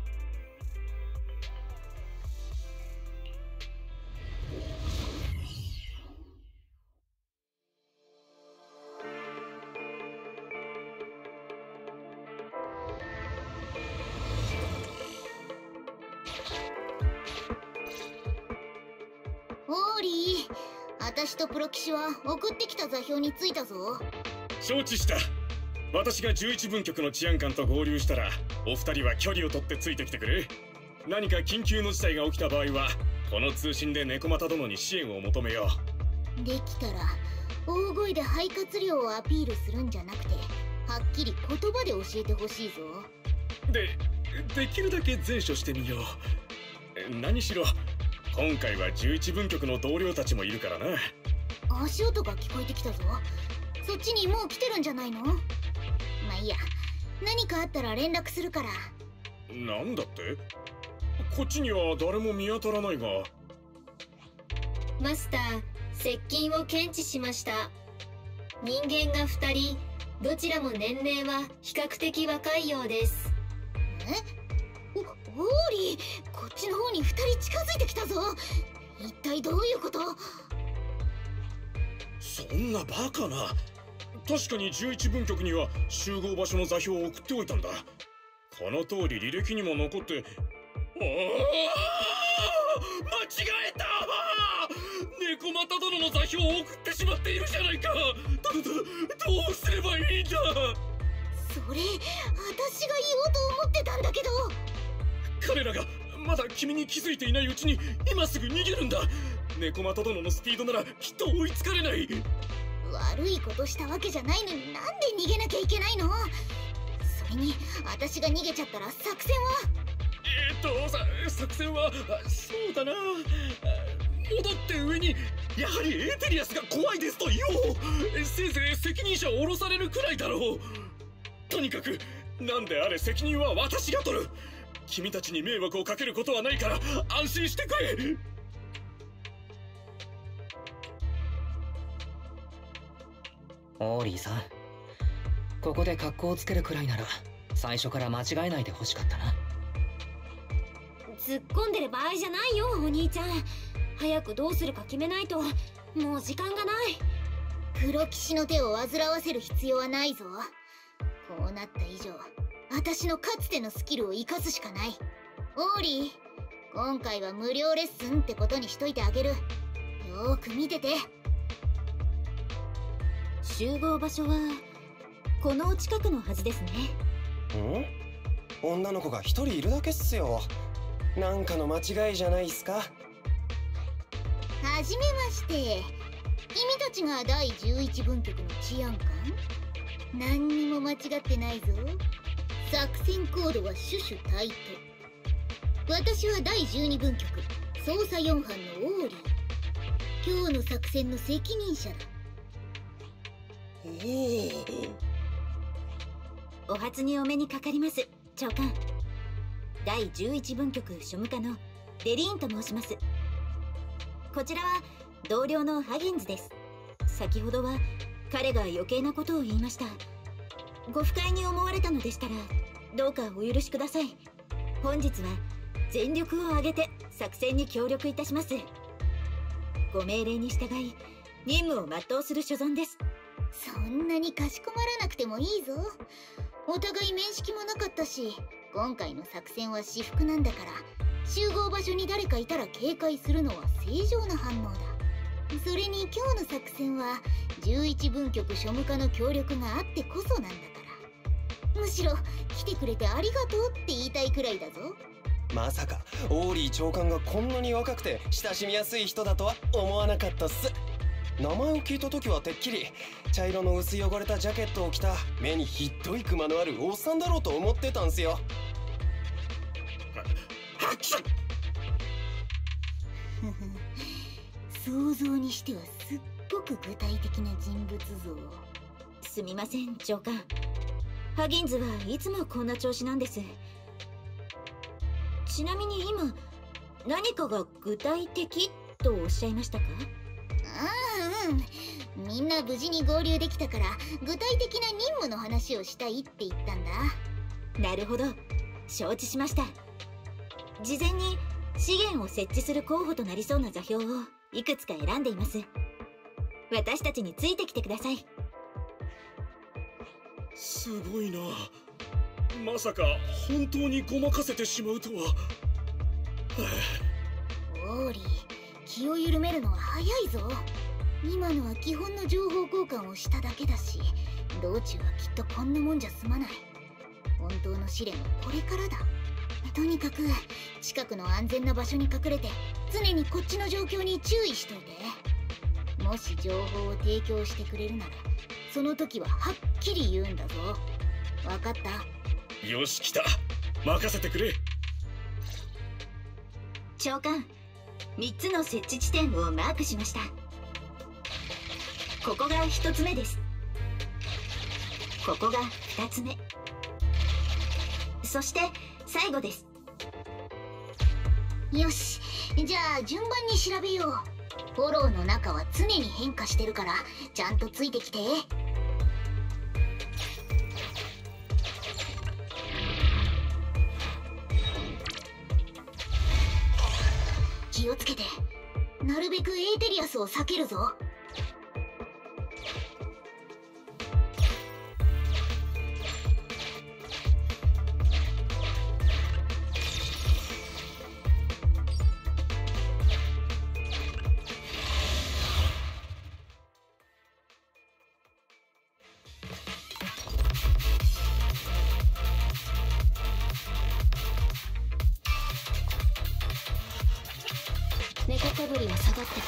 オーリー、私とプロ騎士は送ってきた座標に着いたぞ。 承知した。私がじゅういち分局の治安官と合流したら、お二人は距離を取ってついてきてくれ。何か緊急の事態が起きた場合はこの通信で猫又殿に支援を求めよう。できたら大声で肺活量をアピールするんじゃなくて、はっきり言葉で教えてほしいぞ。 でできるだけ善処してみよう。何しろ今回はじゅういち分局の同僚たちもいるからな。 足音が聞こえてきたぞ。そっちにもう来てるんじゃないの？まあいいや、何かあったら連絡するから。 なんだって？こっちには誰も見当たらないが。 マスター、接近を検知しました。人間がふたり、どちらも年齢は比較的若いようです。 え？お、オーリー、こっちの方にふたり近づいてきたぞ。一体どういうこと？ そんなバカな。確かにじゅういち分局には集合場所の座標を送っておいたんだ。この通り履歴にも残って。おお、間違えた。猫又殿の座標を送ってしまっているじゃないか。どどどうすればいいんだ。 それ、私が言おうと思ってたんだけど。 彼らがまだ君に気づいていないうちに今すぐ逃げるんだ。猫又殿のスピードならきっと追いつかれない。 悪いことしたわけじゃないのになんで逃げなきゃいけないの？それに私が逃げちゃったら作戦は？ えーっとさ作戦はそうだな。戻って上にやはりエーテリアスが怖いですと言おう。せいぜい責任者を降ろされるくらいだろう。とにかくなんであれ責任は私が取る。君たちに迷惑をかけることはないから安心してくれ。 オーリーさん、ここで格好をつけるくらいなら最初から間違えないでほしかったな。 突っ込んでる場合じゃないよ、お兄ちゃん。早くどうするか決めないと。もう時間がない。 黒騎士の手を煩わせる必要はないぞ。こうなった以上、私のかつてのスキルを生かすしかない。オーリー、今回は無料レッスンってことにしといてあげる。よーく見てて。 集合場所はこの近くのはずですね。 ん？女の子が一人いるだけっすよ。なんかの間違いじゃないっすか？ はじめまして。君たちがだいじゅういち分局の治安官？何にも間違ってないぞ。作戦コードは種々対等。私はだいじゅうに分局捜査よん班のオーリー。今日の作戦の責任者だ。 お初にお目にかかります、長官。だいじゅういち分局庶務課のデリーンと申します。こちらは同僚のハギンズです。先ほどは彼が余計なことを言いました。ご不快に思われたのでしたらどうかお許しください。本日は全力を挙げて作戦に協力いたします。ご命令に従い任務を全うする所存です。 そんなにかしこまらなくてもいいぞ。お互い面識もなかったし、今回の作戦は私服なんだから、集合場所に誰かいたら警戒するのは正常な反応だ。それに今日の作戦はじゅういち分局庶務課の協力があってこそなんだから。むしろ来てくれてありがとうって言いたいくらいだぞ。 まさかオーリー長官がこんなに若くて親しみやすい人だとは思わなかったっす。名前を聞いた時はてっきり茶色の薄汚れたジャケットを着た目にひっどいクマのあるおっさんだろうと思ってたんすよ。 想像にしてはすっごく具体的な人物像。 すみません、長官。ハギンズはいつもこんな調子なんです。ちなみに今何かが具体的とおっしゃいましたか？ あうん、みんな無事に合流できたから具体的な任務の話をしたいって言ったんだ。 なるほど、承知しました。事前に資源を設置する候補となりそうな座標をいくつか選んでいます。私たちについてきてください。 すごいな。まさか本当にごまかせてしまうとは。 オーリー、気を緩めるのは早いぞ。今のは基本の情報交換をしただけだし、道中はきっとこんなもんじゃ済まない。本当の試練はこれからだ。とにかく近くの安全な場所に隠れて常にこっちの状況に注意しといて。もし情報を提供してくれるならその時ははっきり言うんだぞ。わかった？ よし、来た。任せてくれ。 長官、みっつの設置地点をマークしました。ここがひとつめです。ここがふたつめ、そして最後です。 よし、じゃあ順番に調べよう。フォローの中は常に変化してるからちゃんとついてきて。気をつけて。なるべくエーテリアスを避けるぞ。 猫かぶりは下がってて。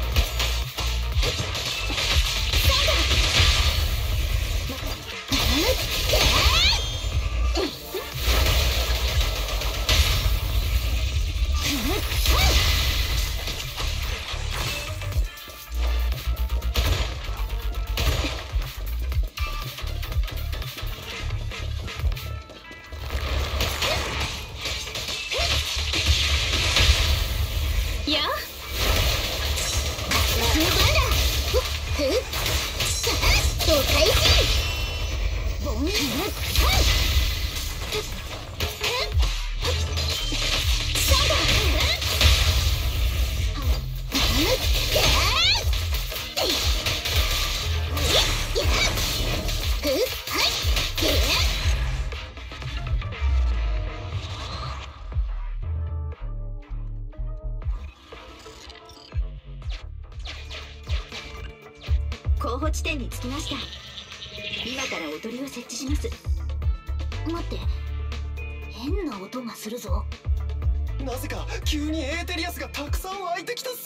候補地点に着きました。今からおとりを設置します。 待って、変な音がするぞ。 なぜか急にエーテリアスがたくさん湧いてきたっす。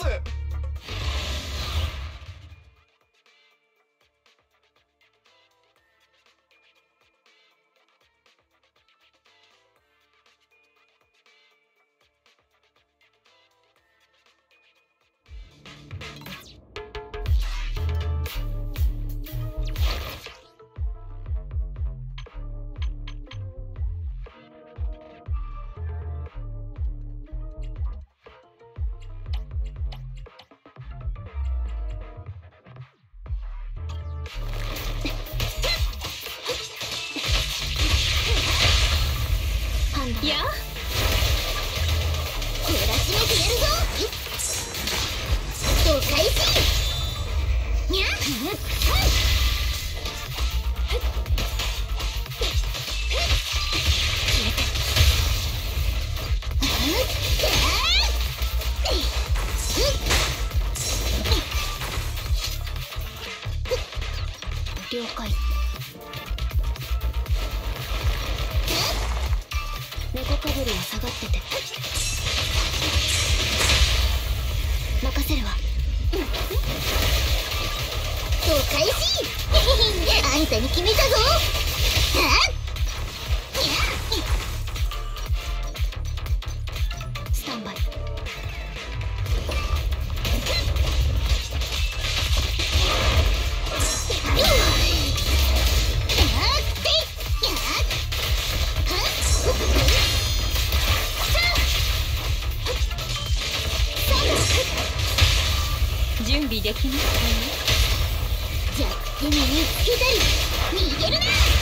やあ、 懲らしめてやるぞ。ど開始。にゃっ了解。 猫かぶりは下がってて。任せるわ。 ど開始。あんたに決めたぞ。 スタンバイ。 準備できます弱点に見つけたり逃げるな。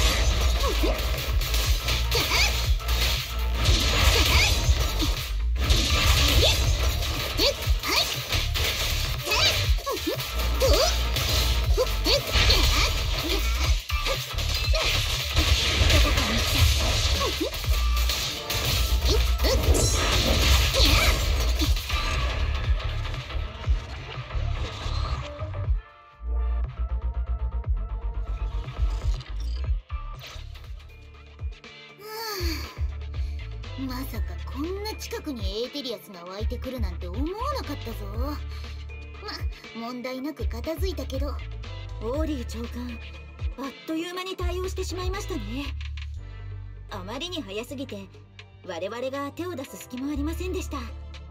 まさかこんな近くにエーテリアスが湧いてくるなんて思わなかったぞ。ま、問題なく片付いたけど。 オーリー長官、あっという間に対応してしまいましたね。あまりに早すぎて我々が手を出す隙もありませんでした。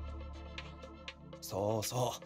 そうそう、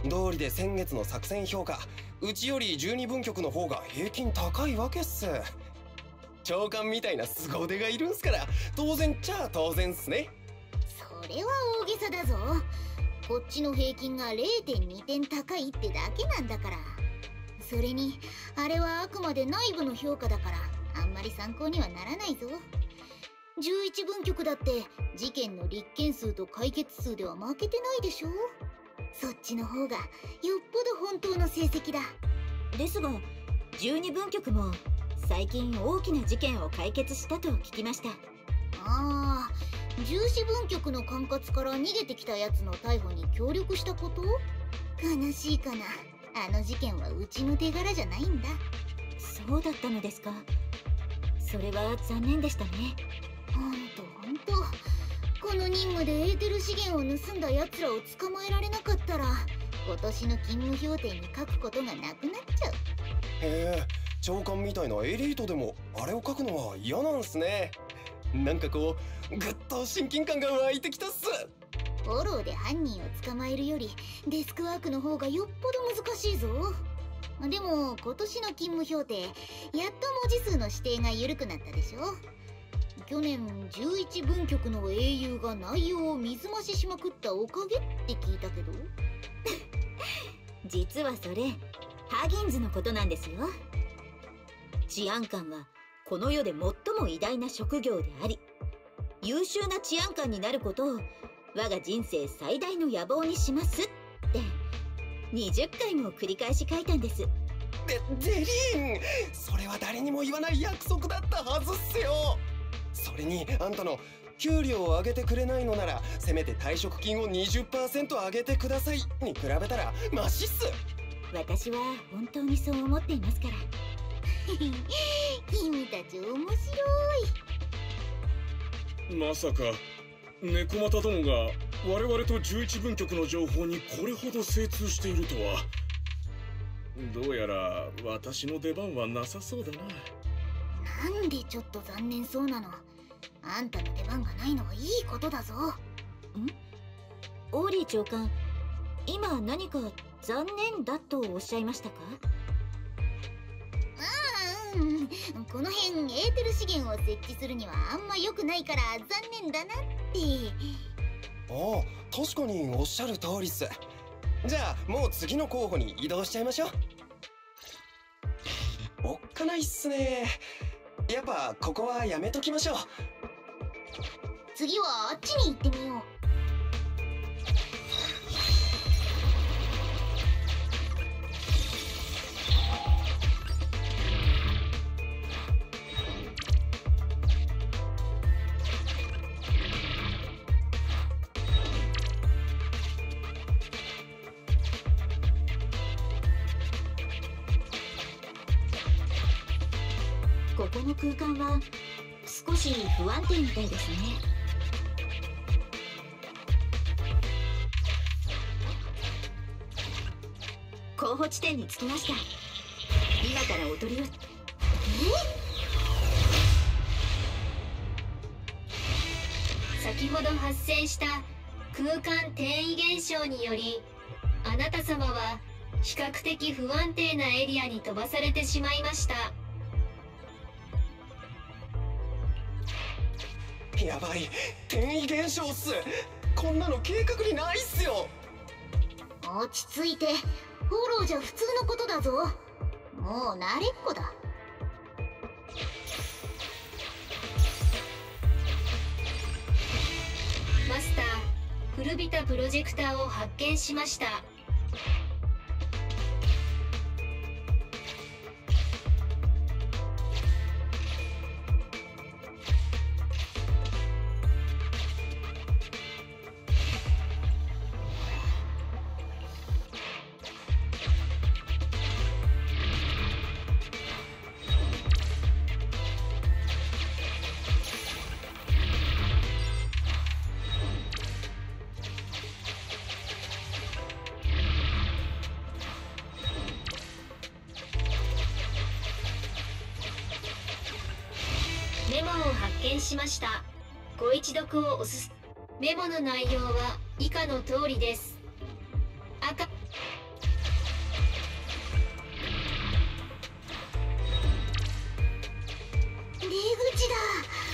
道理で先月の作戦評価、うちよりじゅうにぶん局の方が平均高いわけっす。長官みたいな凄腕がいるんすから当然っちゃ当然っすね。 それは大げさだぞ。こっちの平均が れいてんに 点高いってだけなんだから。それにあれはあくまで内部の評価だからあんまり参考にはならないぞ。じゅういちぶん局だって事件の立件数と解決数では負けてないでしょ。そっちの方がよっぽど本当の成績だ。 ですがじゅうにぶん局も最近大きな事件を解決したと聞きました。 ああ、じゅうよんぶん局の管轄から逃げてきたやつの逮捕に協力したこと？悲しいかな。あの事件はうちの手柄じゃないんだ。 そうだったのですか。それは残念でしたね。 ほんとほんと、この任務でエーテル資源を盗んだやつらを捕まえられなかったら今年の勤務評定に書くことがなくなっちゃう。 へえ、長官みたいなエリートでもあれを書くのは嫌なんすね。なんかこうぐっと親近感が湧いてきたっす。 フォローで犯人を捕まえるよりデスクワークの方がよっぽど難しいぞ。でも今年の勤務評定やっと文字数の指定が緩くなったでしょ。去年じゅういちぶん局の英雄が内容を水増ししまくったおかげって聞いたけど実はそれハギンズのことなんですよ。治安官はこの世で最も偉大な職業であり、優秀な治安官になることを我が人生最大の野望にしますってにじゅっかいも繰り返し書いたんです。 で、デリーン、それは誰にも言わない約束だったはずっすよ。それにあんたの給料を上げてくれないのならせめて退職金を にじゅっパーセント 上げてくださいに比べたらマシっす。 私は本当にそう思っていますから。 君たち面白い。 まさか猫又殿が我々とじゅういちぶん局の情報にこれほど精通しているとは。どうやら私の出番はなさそうだな。 なんでちょっと残念そうなの。あんたの出番がないのはいいことだぞ。ん？ オーリー長官、今何か残念だとおっしゃいましたか？ ああ、うん、この辺エーテル資源を設置するにはあんま良くないから残念だなって。 ああ、確かにおっしゃる通りっす。じゃあもう次の候補に移動しちゃいましょう。おっかないっすね。やっぱここはやめときましょう。 次はあっちに行ってみよう。 ここの空間は少し不安定みたいですね。候補地点に着きました。今からおとりを。え？ 先ほど発生した空間転移現象によりあなた様は比較的不安定なエリアに飛ばされてしまいました。 やばい、転移現象っす。こんなの計画にないっすよ。 落ち着いて。 フォローじゃ普通のことだぞ。もう慣れっこだ。 マスター、古びたプロジェクターを発見しました。メモを発見しました。ご一読をおすす。メモの内容は以下の通りです。赤出口だ。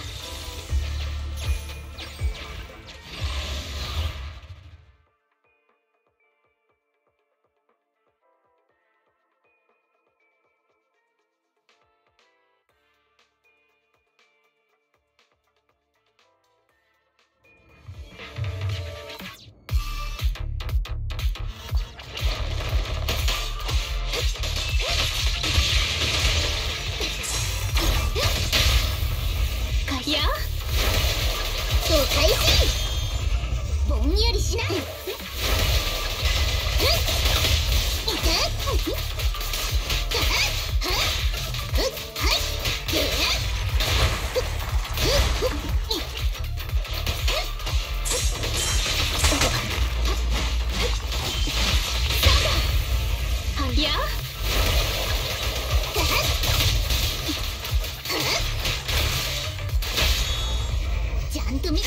ぼんやりしない。ちゃんと見て。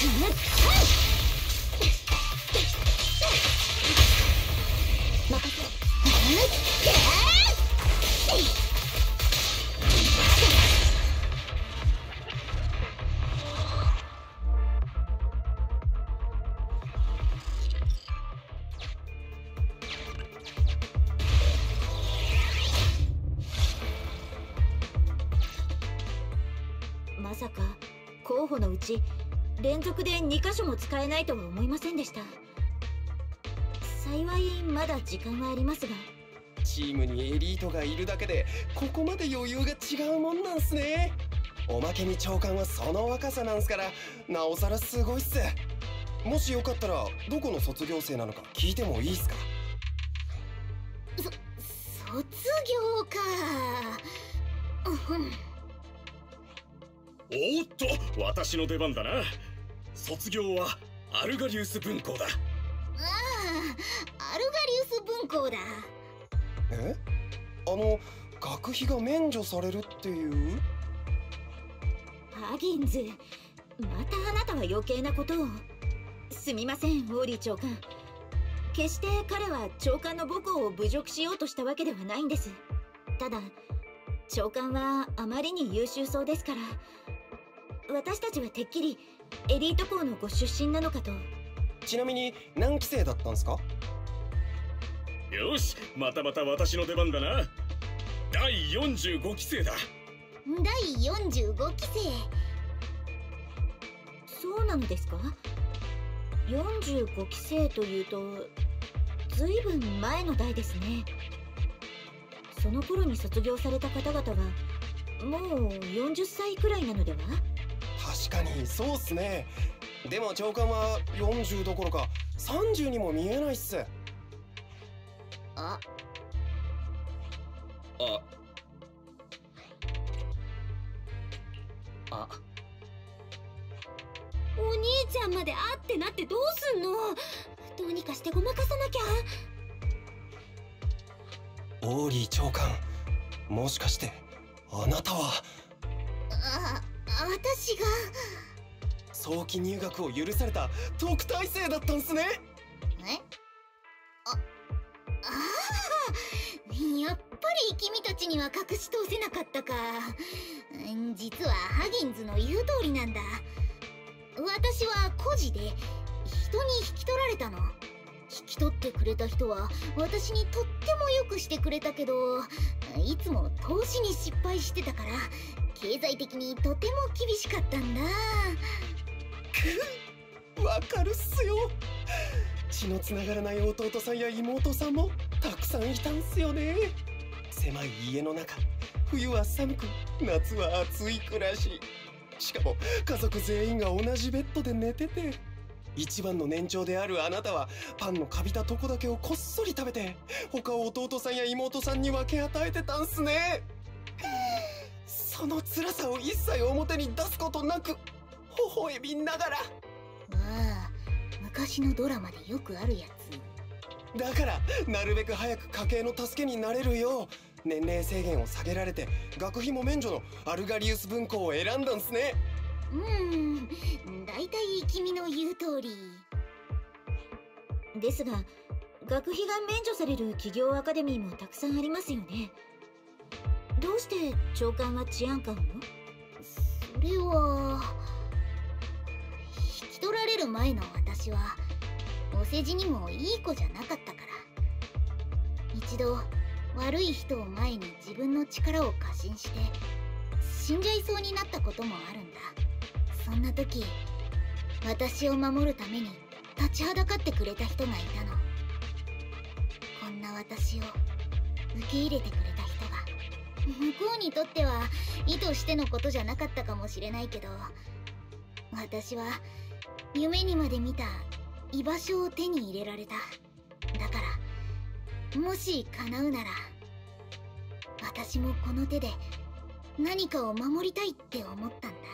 まさか候補のうち連続でに箇所も使えないとは思いませんでした。幸いまだ時間はありますが。 チームにエリートがいるだけでここまで余裕が違うもんなんすね。おまけに長官はその若さなんすから、なおさらすごいっす。もしよかったらどこの卒業生なのか聞いてもいいっすか？ そ卒業か。 おーっと、私の出番だな。卒業はアルガリウス分校だ。 ああ、アルガリウス分校だ。 え？あの学費が免除されるっていう？ ハギンズ、またあなたは余計なことを。すみません、ウォーリー長官。決して彼は長官の母校を侮辱しようとしたわけではないんです。ただ長官はあまりに優秀そうですから、私たちはてっきりエリート校のご出身なのかと。 ちなみに何期生だったんですか？ よし、またまた私の出番だな。だいよんじゅうごきせいだ。 だいよんじゅうごきせい。 そうなのですか？よんじゅうごきせいというとずいぶん前の代ですね。その頃に卒業された方々はもうよんじゅっさいくらいなのでは？ 確かにそうっすね。でも長官はよんじゅうどころかさんじゅうにも見えないっす。 あああお兄ちゃんまで会ってなってどうすんの？どうにかしてごまかさなきゃ。 オーリー長官、もしかしてあなたは？ あ、私が。 早期入学を許された特待生だったんすね。 え？あ、ああ、やっぱり君たちには隠し通せなかったか。実はハギンズの言う通りなんだ。私は孤児で人に引き取られたの。 引き取ってくれた人は私にとってもよくしてくれたけど、いつも投資に失敗してたから経済的にとても厳しかったんだ。 くわかるっすよ。血のつながらない弟さんや妹さんもたくさんいたんすよね。狭い家の中、冬は寒く夏は暑い暮らし、しかも家族全員が同じベッドで寝てて、一番の年長であるあなたはパンのかびたとこだけをこっそり食べて他を弟さんや妹さんに分け与えてたんすね。その辛さを一切表に出すことなく微笑みながら。 ああ、昔のドラマでよくあるやつだからなるべく早く家計の助けになれるよう年齢制限を下げられて学費も免除のアルガリウス文庫を選んだんすね。 うーん、だいたい君の言う通りですが、学費が免除される企業アカデミーもたくさんありますよね。どうして長官は治安官を？ それは引き取られる前の私はお世辞にもいい子じゃなかったから、一度悪い人を前に自分の力を過信して死んじゃいそうになったこともあるんだ。そんな時、私を守るために立ちはだかってくれた人がいたの。こんな私を受け入れてくれた人が。向こうにとっては意図してのことじゃなかったかもしれないけど、私は夢にまで見た居場所を手に入れられた。だからもし叶うなら私もこの手で何かを守りたいって思ったんだ。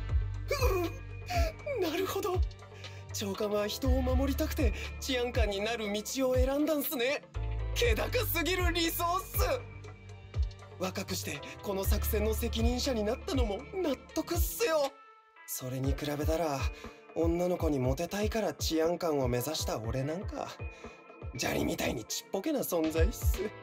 なるほど。長官は人を守りたくて治安官になる道を選んだんすね。気高すぎるリソース。若くしてこの作戦の責任者になったのも納得っすよ。それに比べたら女の子にモテたいから治安官を目指した俺なんか砂利みたいにちっぽけな存在っす。は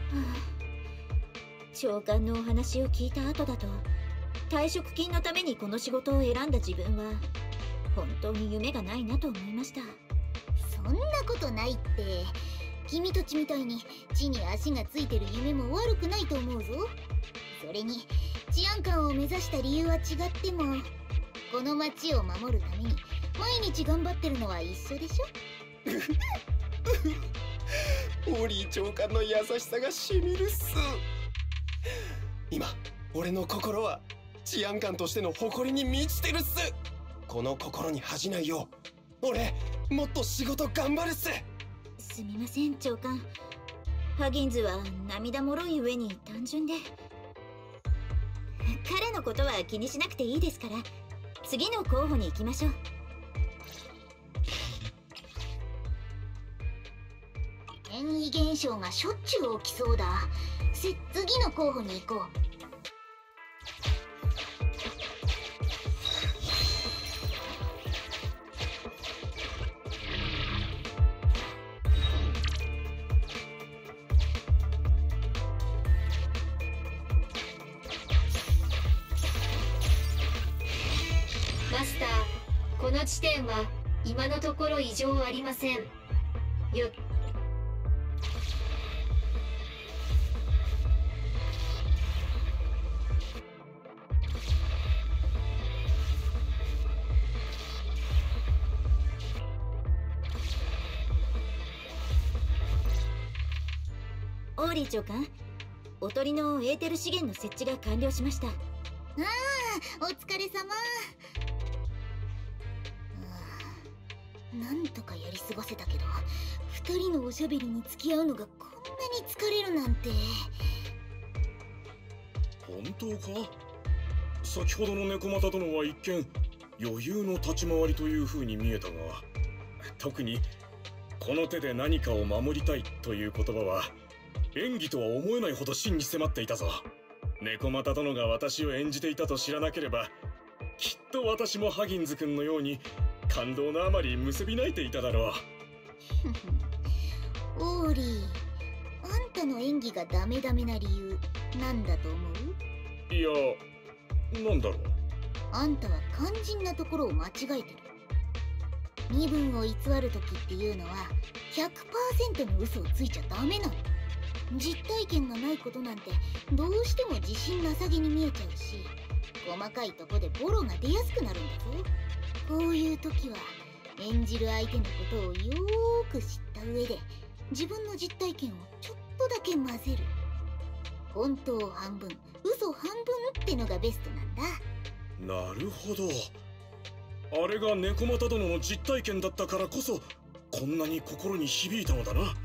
あ、長官のお話を聞いた後だと退職金のためにこの仕事を選んだ自分は本当に夢がないなと思いました。 そんなことないって。君たちみたいに地に足がついてる夢も悪くないと思うぞ。それに治安官を目指した理由は違ってもこの町を守るために毎日頑張ってるのは一緒でしょ。オーリー長官の優しさがしみるっす。今俺の心は治安官としての誇りに満ちてるっす。この心に恥じないよう俺もっと仕事頑張るっす。 すみません長官、ハギンズは涙もろい上に単純で。彼のことは気にしなくていいですから次の候補に行きましょう。 変異現象がしょっちゅう起きそうだ。せ次の候補に行こう。 マスター、この地点は今のところ異常ありません。よオーリー長官、おとりのエーテル資源の設置が完了しました。 ああ、お疲れ様。なんとかやり過ごせたけど、二人のおしゃべりに付き合うのがこんなに疲れるなんて。 本当か？先ほどの猫又殿は一見余裕の立ち回りという風に見えたが、特にこの手で何かを守りたいという言葉は演技とは思えないほど真に迫っていたぞ。猫又殿が私を演じていたと知らなければ、きっと私もハギンズ君のように感動のあまり結び泣いていただろう。オーリー、あんたの演技がダメダメな理由なんだと思う？ いや、なんだろう。 あんたは肝心なところを間違えてる。 身分を偽る時っていうのは ひゃくパーセント の嘘をついちゃダメなの。実体験がないことなんてどうしても自信なさげに見えちゃうし、細かいとこでボロが出やすくなるんだぞ。こういう時は演じる相手のことをよーく知った上で自分の実体験をちょっとだけ混ぜる。本当半分嘘半分ってのがベストなんだ。 なるほど。あれが猫又殿の実体験だったからこそこんなに心に響いたのだな。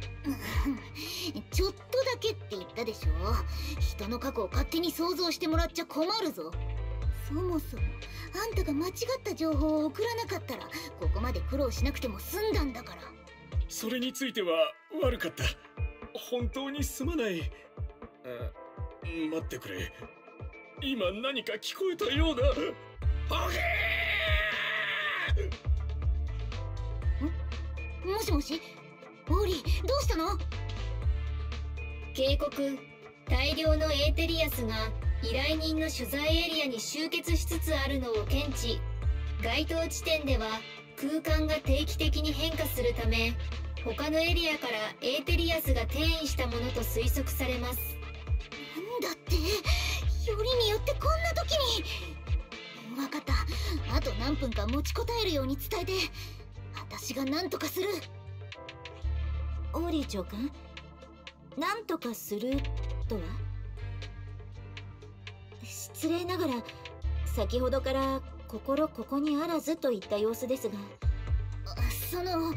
ちょっとだけって言ったでしょ。人の過去を勝手に想像してもらっちゃ困るぞ。そもそもあんたが間違った情報を送らなかったらここまで苦労しなくても済んだんだから。 それについては悪かった。本当にすまない。あ、待ってくれ。今何か聞こえたようだ。ホゲー！もしもし、オーリー、どうしたの？ 警告。大量のエーテリアスが依頼人の取材エリアに集結しつつあるのを検知。該当地点では空間が定期的に変化するため、他のエリアからエーテリアスが転移したものと推測されます。 なんだって、よりによってこんな時に。分かった。あと何分か持ちこたえるように伝えて、私が何とかする。 オーリー長官、何とかするとは？失礼ながら先ほどから心ここにあらずといった様子ですが。 その、うん、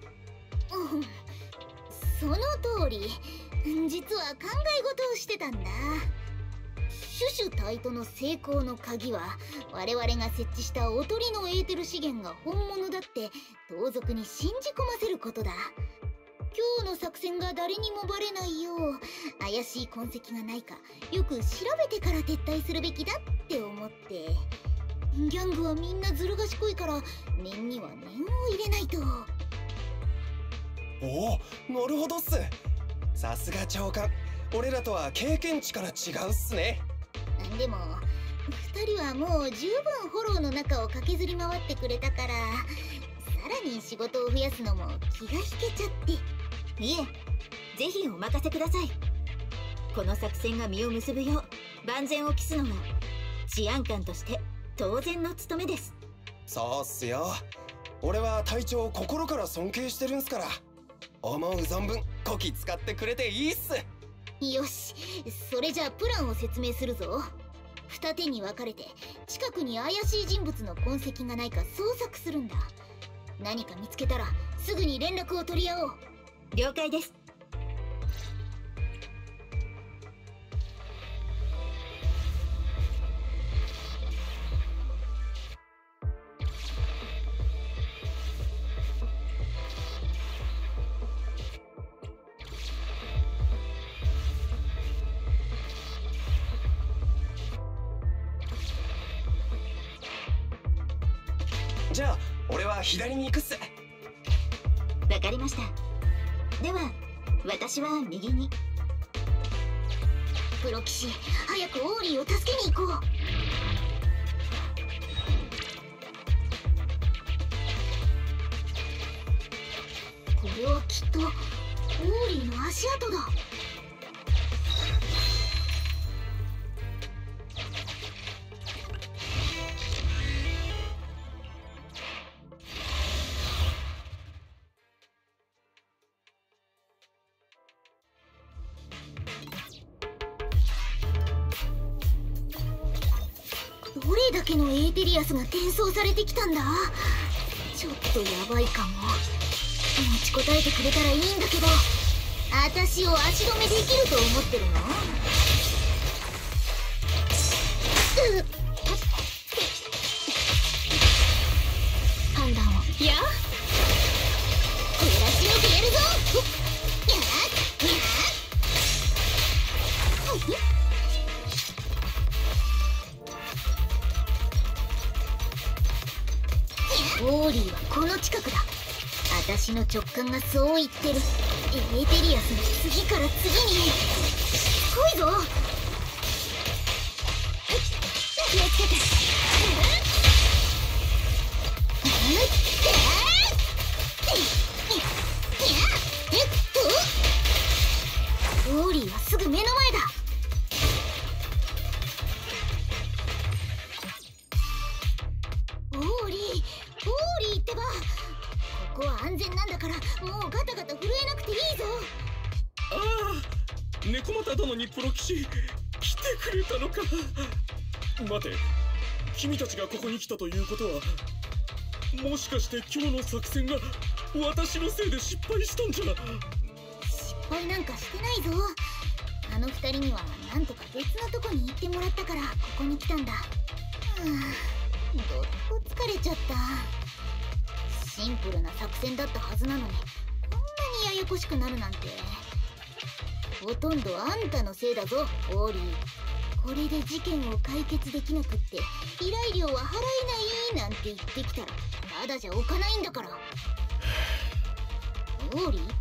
その通り。実は考え事をしてたんだ。種々対との成功の鍵は我々が設置したおとりのエーテル資源が本物だって盗賊に信じ込ませることだ。今日の作戦が誰にもバレないよう怪しい痕跡がないかよく調べてから撤退するべきだって思って。ギャングはみんなずる賢いから念には念を入れないと。 おお、なるほどっす。さすが長官、俺らとは経験値から違うっすね。 でもふたりはもう十分フォローの中を駆けずり回ってくれたから、さらに仕事を増やすのも気が引けちゃって。 いえ、ぜひお任せください。この作戦が実を結ぶよう万全を期すのは治安官として当然の務めです。 そうっすよ。俺は隊長を心から尊敬してるんすから、思う存分こき使ってくれていいっす。 よし、それじゃあプランを説明するぞ。二手に分かれて近くに怪しい人物の痕跡がないか捜索するんだ。何か見つけたらすぐに連絡を取り合おう。 了解です。 じゃあ俺は左に行くっす。 わかりました。では私は右に。 プロ騎士、早くオーリーを助けに行こう。これはきっとオーリーの足跡だ。どれだけのエーテリアスが転送されてきたんだ。ちょっとやばいかも。持ちこたえてくれたらいいんだけど、私を足止めできると思ってるの？うっ、判断を。 いや、 減らし抜いてやるぞ。やっやっオーリーはこの近くだ。私の直感がそう言ってる。エーテリアスの次から次にしつこいぞ。気をつけて。 こは安全なんだから、もうガタガタ震えなくていいぞ。 ああ、猫又殿にプロ騎士来てくれたのか。待て、君たちがここに来たということは、もしかして今日の作戦が私のせいで失敗したんじゃ。 失敗なんかしてないぞ。あの二人にはなんとか別のとこに行ってもらったからここに来たんだ。はあ、どっと疲れちゃった。シンプルな作戦だったはずなのに、こんなにややこしくなるなんて。ほとんどあんたのせいだぞ、オーリー。これで事件を解決できなくって依頼料は払えないなんて言ってきたらただじゃおかないんだから。オーリー、聞いてる？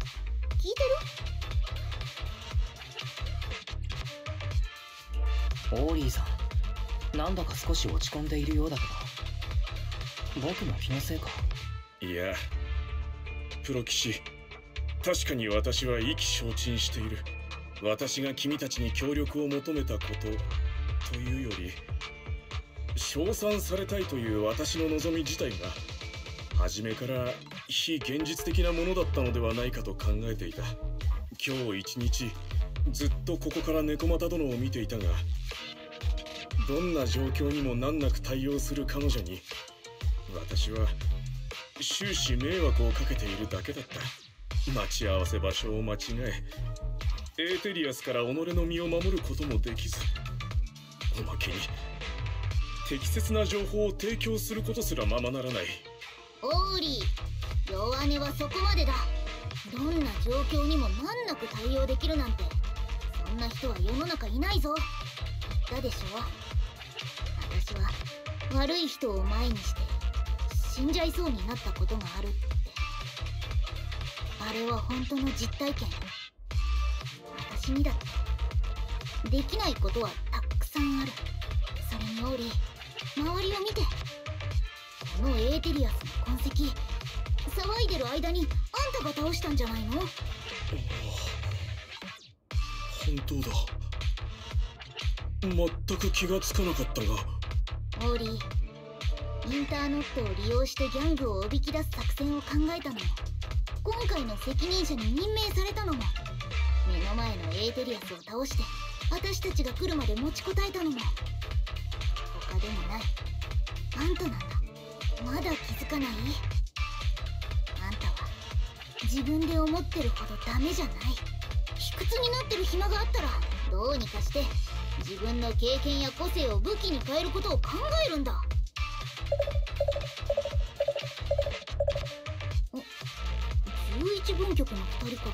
オーリーさん、なんだか少し落ち込んでいるようだけど、僕の気のせいか？ いや、プロ騎士、確かに私は意気消沈している。私が君たちに協力を求めたことというより、称賛されたいという私の望み自体が初めから非現実的なものだったのではないかと考えていた。今日一日ずっとここから猫又殿を見ていたが、どんな状況にも難なく対応する彼女に私は終始迷惑をかけているだけだった。待ち合わせ場所を間違え、エーテリアスから己の身を守ることもできず、おまけに適切な情報を提供することすらままならない。 オーリー、弱音はそこまでだ。どんな状況にも難なく対応できるなんて、そんな人は世の中いないぞ。言ったでしょ。私は悪い人を前にして死んじゃいそうになったことがあるって。あれは本当の実体験。私にだってできないことはたくさんある。それにオーリー、周りを見て。このエーテリアスの痕跡、騒いでる間にあんたが倒したんじゃないの？ 本当だ。全く気がつかなかったが。 オーリー、インターノットを利用してギャングをおびき出す作戦を考えたのも、今回の責任者に任命されたのも、目の前のエーテリアスを倒して私たちが来るまで持ちこたえたのも、他でもない、あんたなんだ。まだ気づかない？あんたは自分で思ってるほどダメじゃない。卑屈になってる暇があったらどうにかして自分の経験や個性を武器に変えることを考えるんだ。じゅういちぶん局のふたり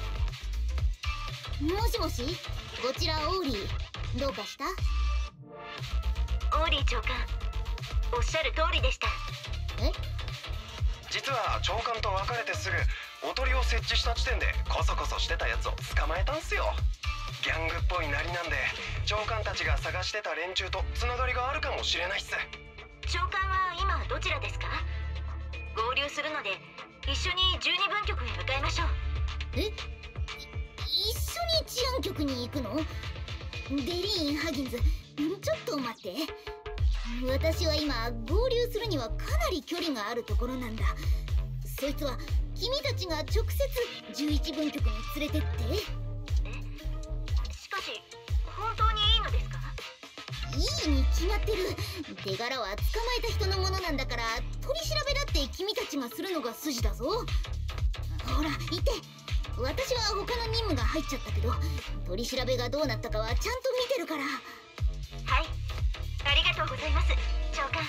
からだ。もしもし、こちらオーリー、どうかした？ オーリー長官、おっしゃる通りでした。 え？ 実は長官と別れてすぐおとりを設置した時点でコソコソしてたやつを捕まえたんすよ。ギャングっぽいなりなんで、長官たちが探してた連中とつながりがあるかもしれないっす。 長官は今どちらですか？合流するので一緒にじゅうにぶん局へ向かいましょう。 え？い一緒に治安局に行くの？デリーン・ハギンズ、ちょっと待って。私は今合流するにはかなり距離があるところなんだ。そいつは君たちが直接じゅういちぶん局に連れてって。 え？しかし本当にいいのですか？ いいに決まってる。手柄は捕まえた人のものなんだから、取り調べだって君たちがするのが筋だぞ。ほら行って。私は他の任務が入っちゃったけど、取り調べがどうなったかはちゃんと見てるから。 はい、ありがとうございます長官。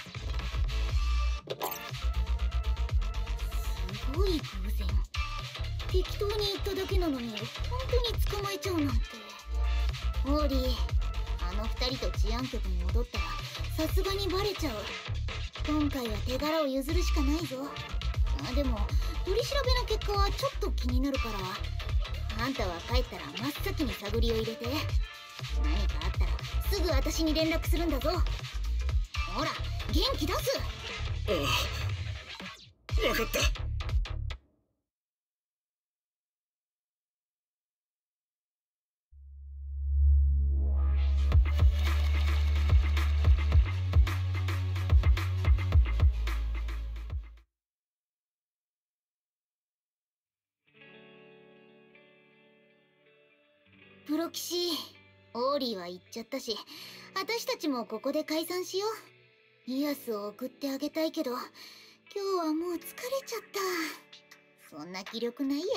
すごい偶然。適当に言っただけなのに本当に捕まえちゃうなんて。オーリー、あの二人と治安局に戻ったらさすがにバレちゃう。今回は手柄を譲るしかないぞ。あ、でも取り調べの結果はちょっと気になるから、あんたは帰ったら真っ先に探りを入れて。何かあったらすぐ私に連絡するんだぞ。ほら元気出す。 ああ、分かった。 プロ騎士、オーリーは行っちゃったし、私たちもここで解散しよう。イアスを送ってあげたいけど、今日はもう疲れちゃった。そんな気力ないや。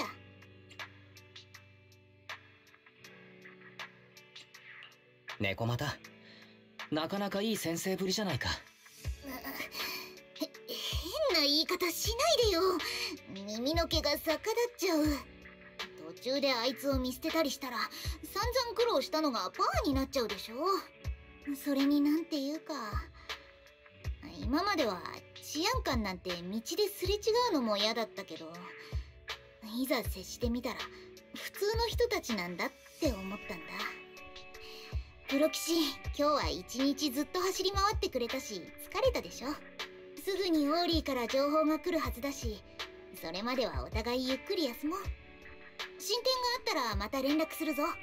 猫又、なかなかいい先生ぶりじゃないか。 へ変な言い方しないでよ。耳の毛が逆立っちゃう。途中であいつを見捨てたりしたら散々苦労したのがパーになっちゃうでしょ。それになんていうか、今までは治安官なんて道ですれ違うのも嫌だったけど、いざ接してみたら普通の人たちなんだって思ったんだ。プロ騎士、今日は一日ずっと走り回ってくれたし疲れたでしょ。すぐにオーリーから情報が来るはずだし、それまではお互いゆっくり休もう。進展があったらまた連絡するぞ。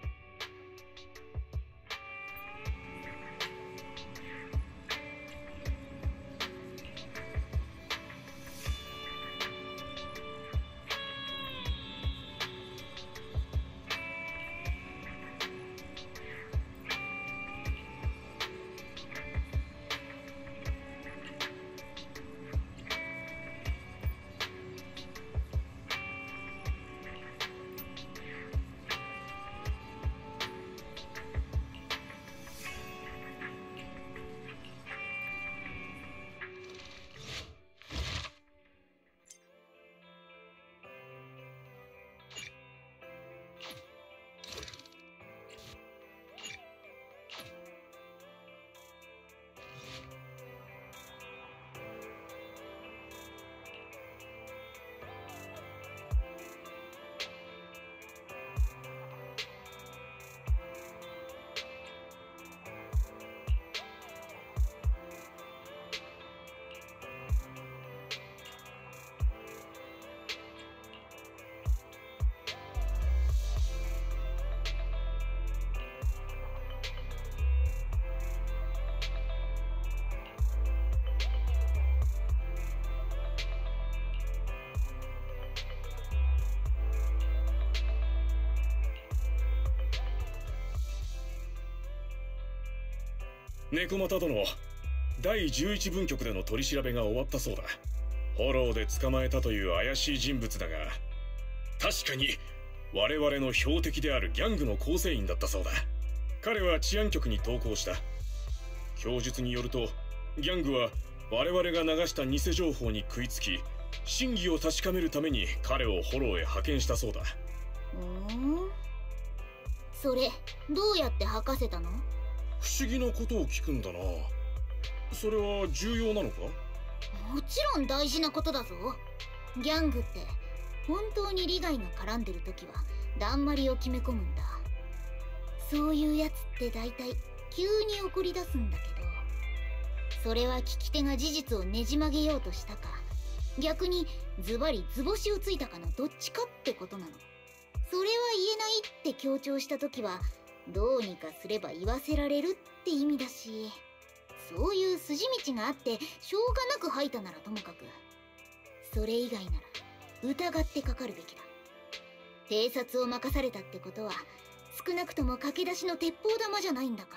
猫又殿、だいじゅういち分局での取り調べが終わったそうだ。フォローで捕まえたという怪しい人物だが、確かに我々の標的であるギャングの構成員だったそうだ。彼は治安局に投稿した。供述によると、ギャングは我々が流した偽情報に食いつき、真偽を確かめるために彼をフォローへ派遣したそうだ。 ふん、それどうやって吐かせたの？ 不思議なことを聞くんだな。それは重要なのか？ もちろん大事なことだぞ。ギャングって本当に利害が絡んでる時はだんまりを決め込むんだ。そういうやつって大体急に怒り出すんだけど、それは聞き手が事実をねじ曲げようとしたか、逆にズバリ図星をついたかのどっちかってことなの。それは言えないって強調した時はどうにかすれば言わせられるって意味だし、そういう筋道があってしょうがなく吐いたならともかく、それ以外なら疑ってかかるべきだ。偵察を任されたってことは少なくとも駆け出しの鉄砲玉じゃないんだから。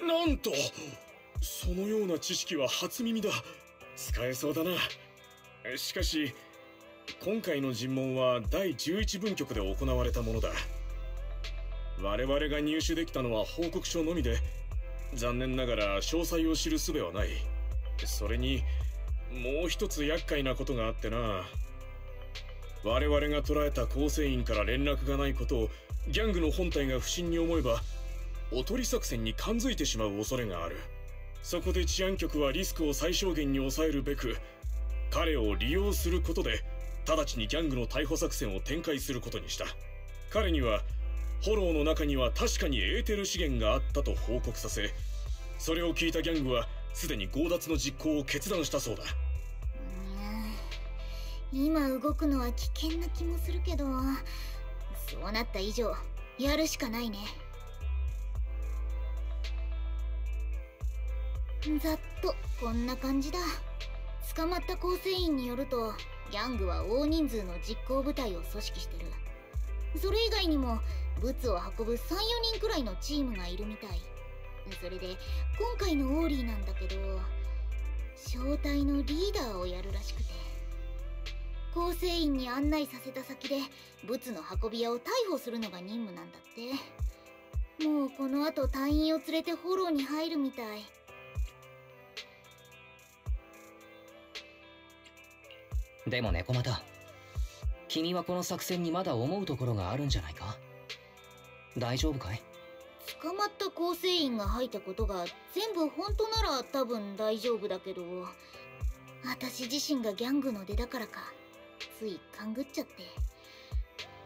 なんと、そのような知識は初耳だ。使えそうだな。しかし今回の尋問はだいじゅういち分局で行われたものだ。我々が入手できたのは報告書のみで、残念ながら詳細を知る術はない。それにもう一つ厄介なことがあってな。我々が捕らえた構成員から連絡がないことをギャングの本体が不審に思えば、おとり作戦に感づいてしまう恐れがある。そこで治安局はリスクを最小限に抑えるべく、彼を利用することで直ちにギャングの逮捕作戦を展開することにした。彼にはフォローの中には確かにエーテル資源があったと報告させ、それを聞いたギャングはすでに強奪の実行を決断したそうだ。 うん、今動くのは危険な気もするけど、そうなった以上やるしかないね。ざっとこんな感じだ。捕まった構成員によると、ギャングは大人数の実行部隊を組織してる。 それ以外にも物を運ぶさん、よにんくらいのチームがいるみたい。それで今回のオーリーなんだけど、小隊のリーダーをやるらしくて、構成員に案内させた先で物の運び屋を逮捕するのが任務なんだって。もうこの後隊員を連れてフォローに入るみたい。 でも猫又、君はこの作戦にまだ思うところがあるんじゃないか？大丈夫かい？ 捕まった構成員が吐いたことが全部本当なら多分大丈夫だけど、私自身がギャングの出だからかつい勘ぐっちゃって、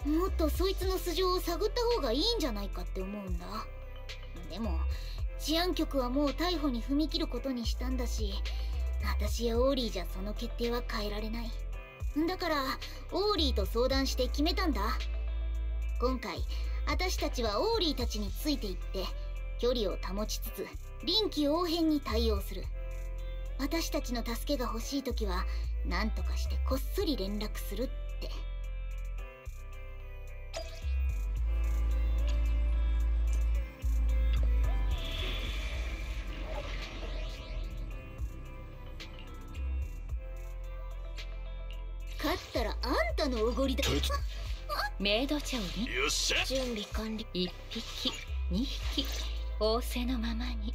もっとそいつの素性を探った方がいいんじゃないかって思うんだ。でも治安局はもう逮捕に踏み切ることにしたんだし、私やオーリーじゃその決定は変えられない。だからオーリーと相談して決めたんだ。今回私たちはオーリーたちについていって距離を保ちつつ臨機応変に対応する。私たちの助けが欲しい時は何とかしてこっそり連絡するって。勝ったらあんたのおごりだ。 メイド長によっしゃ。 準備完了。 一匹二匹仰せのままに。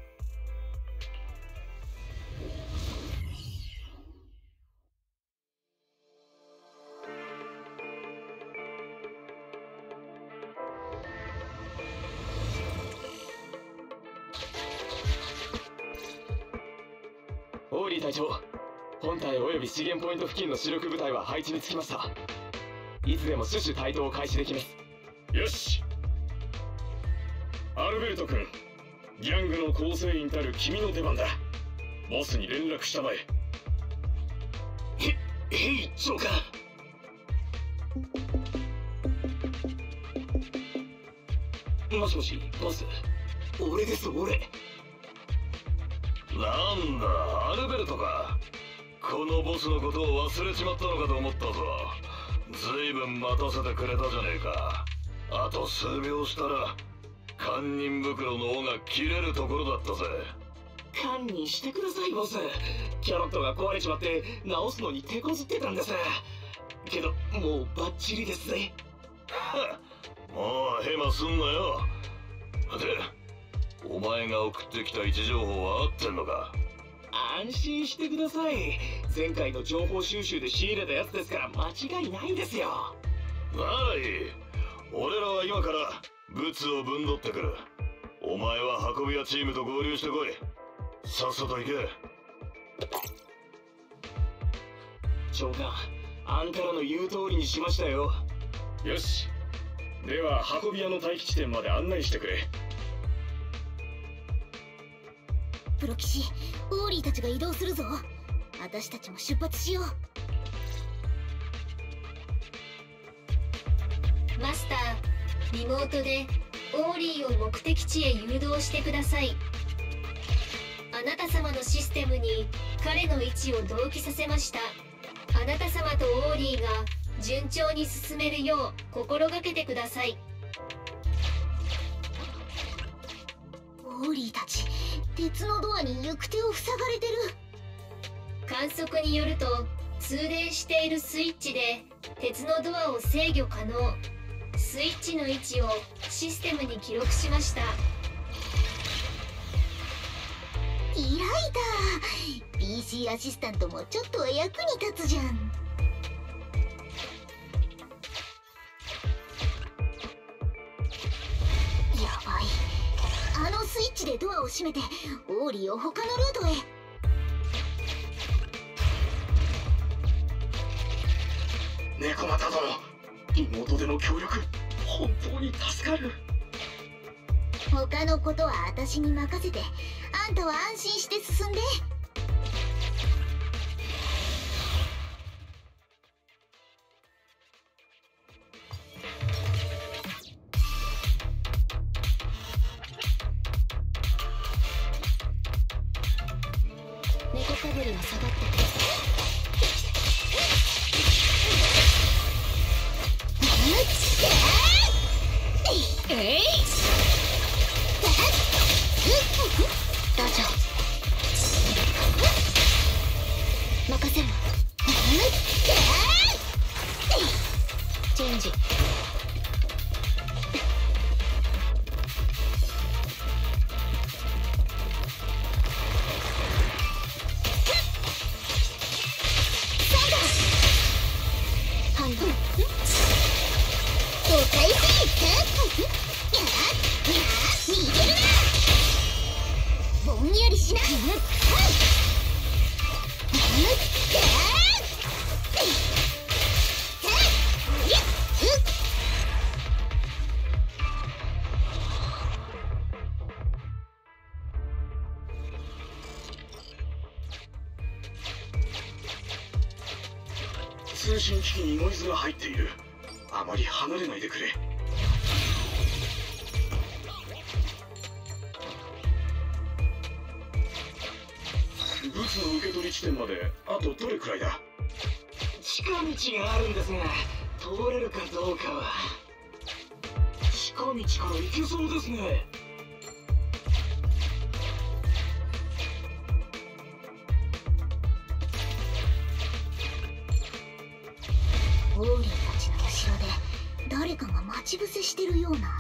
オーリー隊長、本隊および資源ポイント付近の主力部隊は配置につきました。いつでも種々対等を開始できます。 よし。アルベルト君、ギャングの構成員たる君の出番だ。ボスに連絡したまえ。 へ、へい、長官。もしもし、ボス。俺です、俺。 なんだ、アルベルトか。このボスのことを忘れちまったのかと思ったぞ。ずいぶん待たせてくれたじゃねえか。あと数秒したら堪忍袋の尾が切れるところだったぜ。 堪忍してください、ボス。キャロットが壊れちまって直すのに手こずってたんです。けどもうバッチリですぜ。 もうヘマすんなよ。で、お前が送ってきた位置情報は合ってんのか？ 安心してください。前回の情報収集で仕入れたやつですから間違いないですよ。 ならいい。俺らは今から物をぶんどってくる。お前は運び屋チームと合流してこい。さっさと行け。 長官、あんたらの言う通りにしましたよ。 よし。では運び屋の待機地点まで案内してくれ。 プロ騎士、オーリーたちが移動するぞ。私たちも出発しよう。マスター、リモートでオーリーを目的地へ誘導してください。あなた様のシステムに彼の位置を同期させました。あなた様とオーリーが順調に進めるよう心がけてください。 オーリーたち、鉄のドアに行く手を塞がれてる。 観測によると通電しているスイッチで鉄のドアを制御可能。スイッチの位置をシステムに記録しました。 イライだ。 ピーシー アシスタントもちょっとは役に立つじゃん。やばい。あのスイッチでドアを閉めてオーリーを他のルートへ。 猫又殿、妹での協力本当に助かる。 他のことは私に任せて、あんたは安心して進んで。 猫かぶりは下がってください。 うっ感じ。判断。 お返し。やや逃げるな。ぼんやりしな。 通信機器にノイズが入っている。あまり離れないでくれ。ブツの受け取り地点まであとどれくらいだ？近道があるんですが通れるかどうかは。近道から行けそうですね。 オーリーたちの後ろで誰かが待ち伏せしてるような。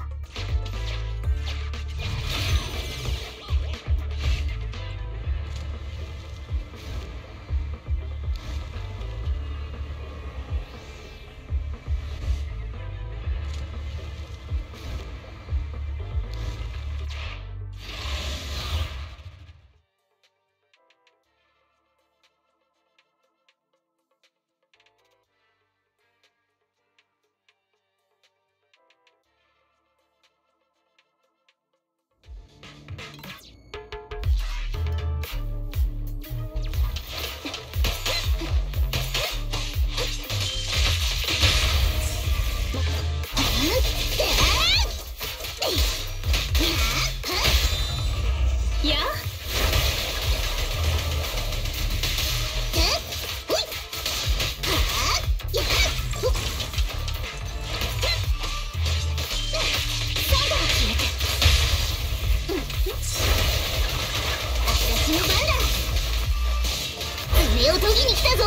爪を研ぎに来たぞ。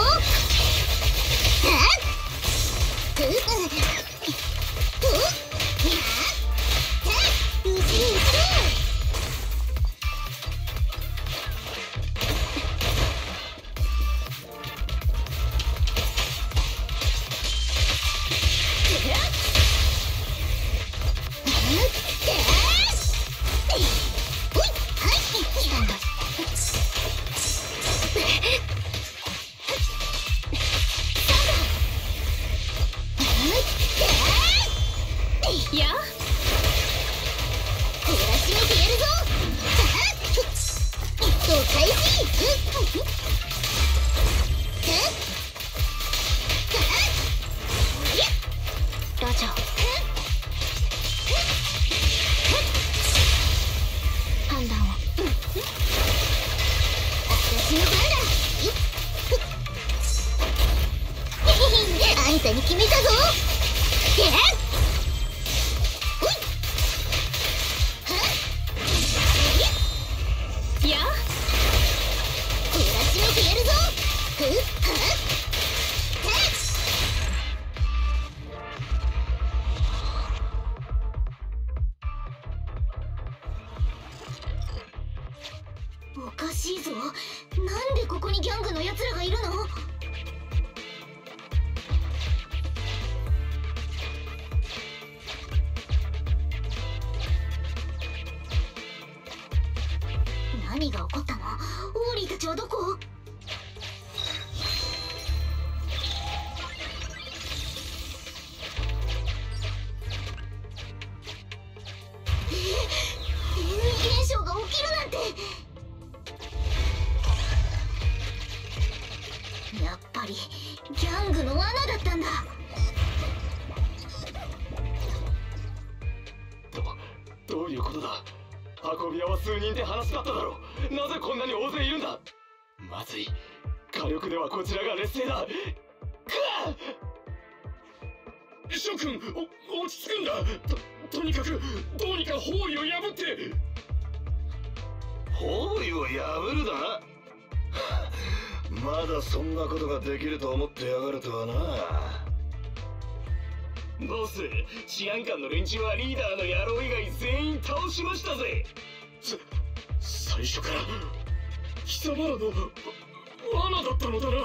や懲らしめてやるぞ。お返し。 ラジャー判断を。 私の番だ。あんたに決めたぞ。 や懲らしめてやるぞ。おかしいぞ。なんでここにギャングのやつらがいるの？何が起こったの？オーリーたちはどこ？えー、変異現象が起きるなんて。やっぱりギャングの罠だったんだ。 どどういうことだ？運び屋は数人で話だっただろう。なぜこんなに大勢いるんだ？まずい。火力ではこちらが劣勢だ。諸君、お落ち着くんだ。ととにかくどうにか包囲を破って。包囲を破るだまだそんなことができると思ってやがるとはな。 ボス、治安官の連中はリーダーの野郎以外全員倒しましたぜ。さ最初から貴様らの罠だったのだな。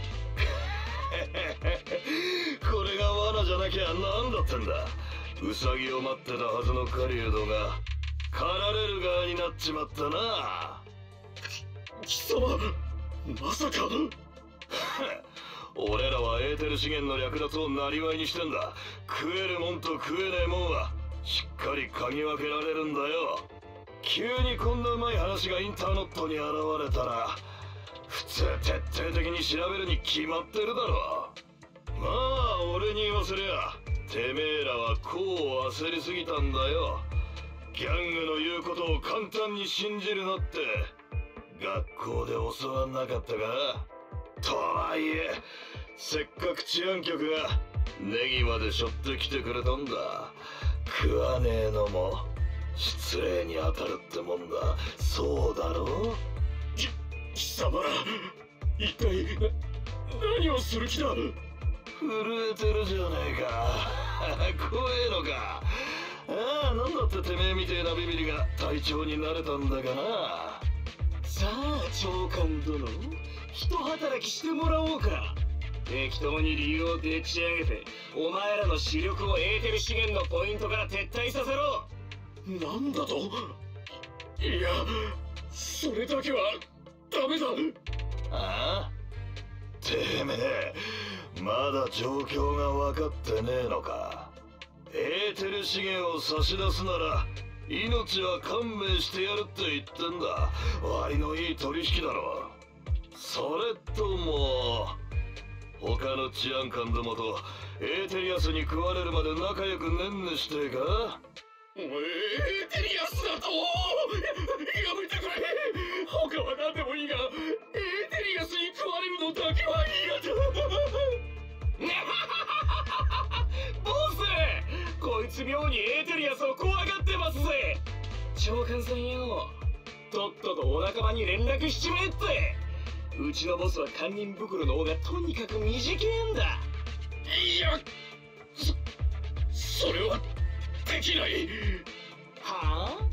これが罠じゃなきゃ何だったんだ。ウサギを待ってたはずの狩人が狩られる側になっちまったな。貴様まさか。俺らはエーテル資源の略奪をなりわいにしてんだ。食えるもんと食えねえもんはしっかり嗅ぎ分けられるんだよ。急にこんなうまい話がインターネットに現れたら普通徹底的に調べるに決まってるだろ。まあ俺に言わせりゃてめえらはこう焦りすぎたんだよ。ギャングの言うことを簡単に信じるなって学校で教わんなかったか。とはいえせっかく治安局がネギまで背負ってきてくれたんだ。食わねえのも失礼に当たるってもんだ。そうだろ。き貴様ら一体な何をする気だ。震えてるじゃねえか。怖えのか。ああ、なんだっててめえみてえなビビリが隊長になれたんだかな。さあ長官殿、一働きしてもらおうか。適当に理由をでっち上げてお前らの視力をエーテル資源のポイントから撤退させろ。なんだと。いやそれだけはダメだ。ああ、てめえまだ状況が分かってねえのか。エーテル資源を差し出すなら命は勘弁してやるって言ってんだ。割のいい取引だろ。それとも他の治安官どもとエーテリアスに食われるまで仲良くねんねしてえか。エーテリアスだとやめてくれ。他は何でもいいがエーテリアスに食われるのだけは嫌だ。ボス、こいつ妙にエーテリアスを怖がってますぜ。長官さんよ、とっととお仲間に連絡しちまえって。うちのボスは堪忍袋の方がとにかく短えんだ。いやそそれはできない。はあ。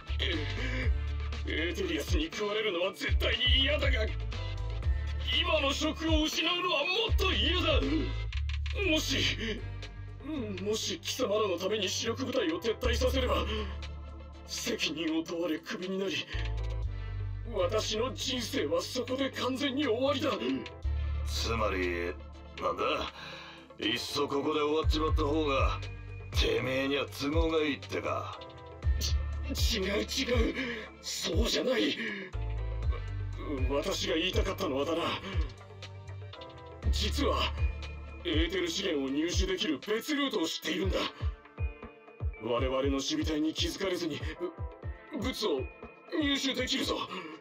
エーテリアスに食われるのは絶対に嫌だが今の職を失うのはもっと嫌だ。もしもし貴様らのために主力部隊を撤退させれば責任を問われクビになり私の人生はそこで完全に終わりだ。つまりなんだ、いっそここで終わっちまった方がてめえには都合がいいってか。ち違う違う、そうじゃない。私が言いたかったのはだな、実はエーテル資源を入手できる別ルートを知っているんだ。我々の守備隊に気づかれずに物を入手できるぞ。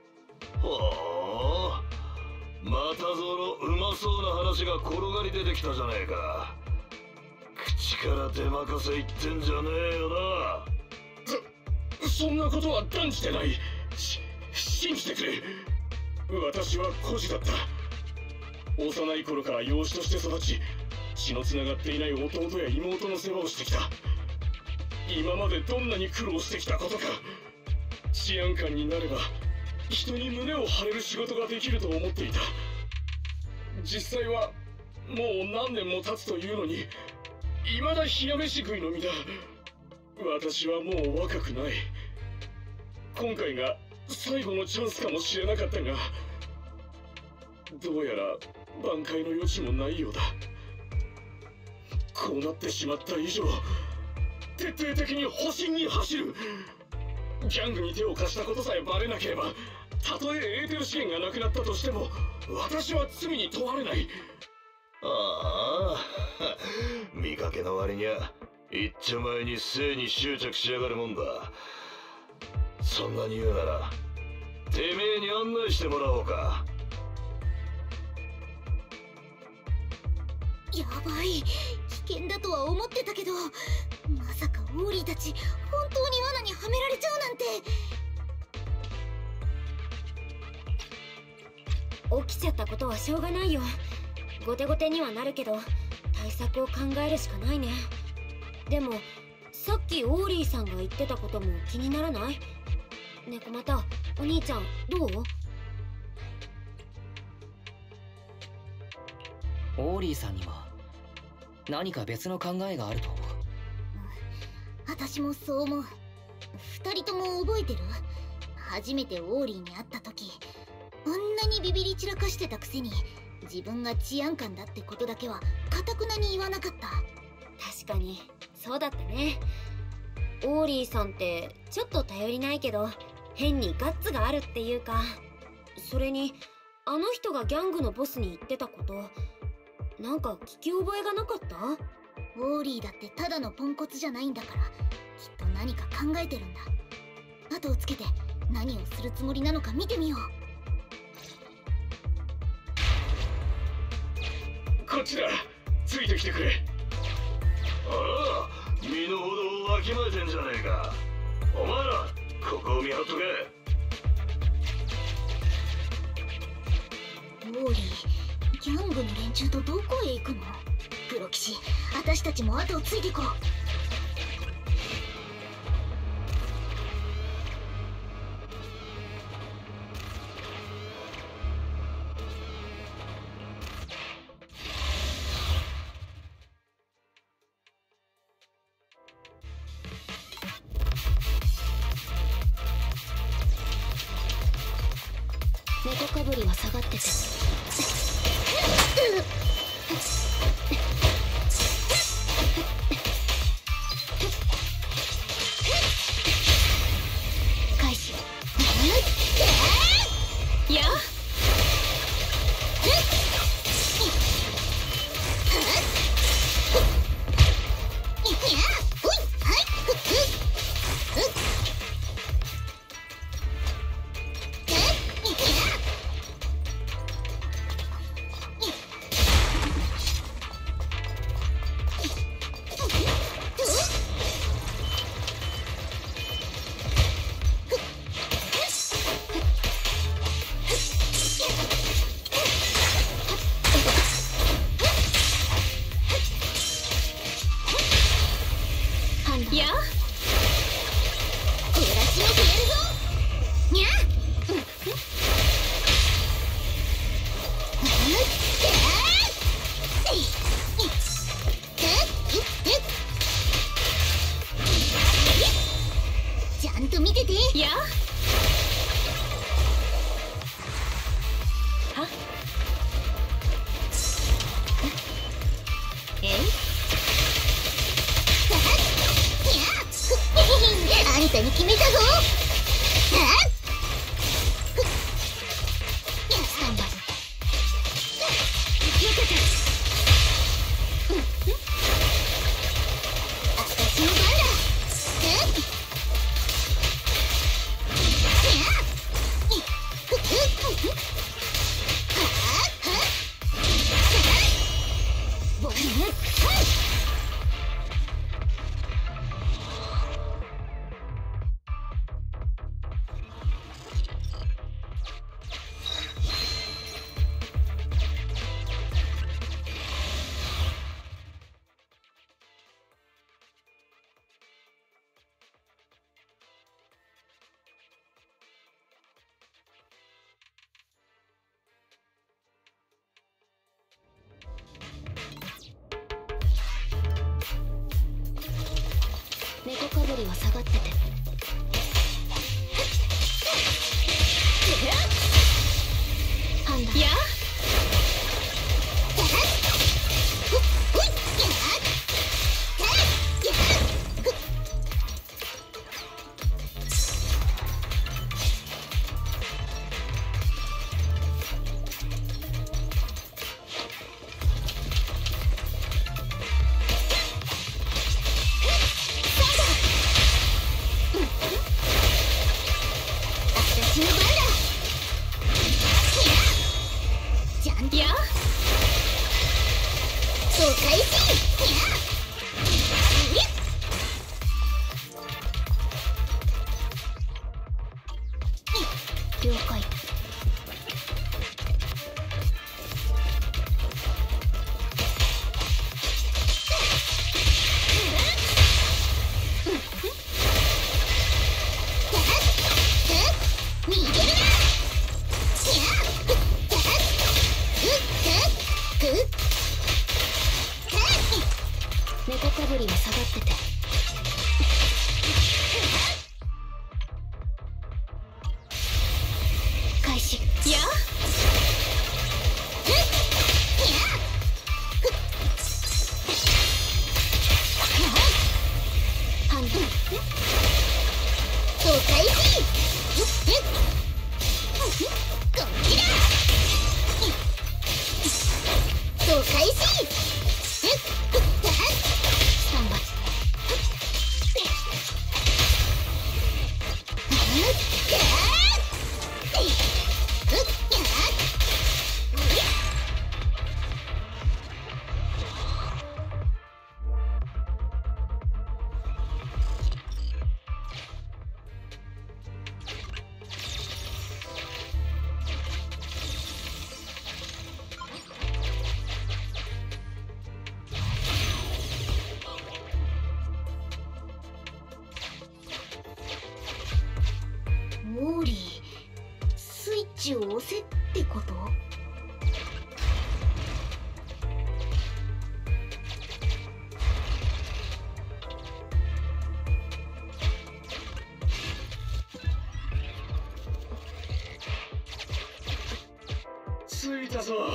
ほう、またぞろうまそうな話が転がり出てきたじゃねえか。口から出任せ言ってんじゃねえよな。そそんなことは断じてない。し信じてくれ。私は孤児だった。幼い頃から養子として育ち血のつながっていない弟や妹の世話をしてきた。今までどんなに苦労してきたことか。治安官になれば人に胸を張れる仕事ができると思っていた。実際はもう何年も経つというのに未だ冷や飯食いの身だ。私はもう若くない。今回が最後のチャンスかもしれなかったがどうやら挽回の余地もないようだ。こうなってしまった以上徹底的に保身に走る。ギャングに手を貸したことさえバレなければたとえエーテル資源がなくなったとしても私は罪に問われない。ああ見かけの割には一丁前に性に執着しやがるもんだ。そんなに言うならてめえに案内してもらおうか。 やばい、危険だとは思ってたけどまさかオーリーたち本当に罠にはめられちゃうなんて。 起きちゃったことはしょうがないよ。後手後手にはなるけど対策を考えるしかないね。 でもさっきオーリーさんが言ってたことも気にならない？ねこまたお兄ちゃんどう？ オーリーさんには何か別の考えがあると思う。 私もそう思う。二人とも覚えてる？初めてオーリーに会った時、あんなにビビり散らかしてたくせに自分が治安官だってことだけはかたくなに言わなかった。 確かにそうだったね。オーリーさんってちょっと頼りないけど変にガッツがあるっていうか、それにあの人がギャングのボスに言ってたことなんか聞き覚えがなかった？ オーリーだってただのポンコツじゃないんだから、きっと何か考えてるんだ。後をつけて何をするつもりなのか見てみよう。 こっちだ、ついてきてくれ。ああ、身の程をわきまえてんじゃねえか。お前らここを見張っとけ。 オーリー、ギャングの連中とどこへ行くの？黒騎士、私たちも後をついていこう。 猫かぶりは下がってて返しやや懲らしめてやるぞ。にゃちゃんと見てて。 やはえいあんたに決めたぞ。私の番だ。 猫かぶりは下がってて判断ややそう開始。 了解。 猫かぶりも下がってて。開始。や判断。 そう開始。こっちだ。そう開始。 三発。 モーリー、スイッチを押せってこと？ 着いたぞ。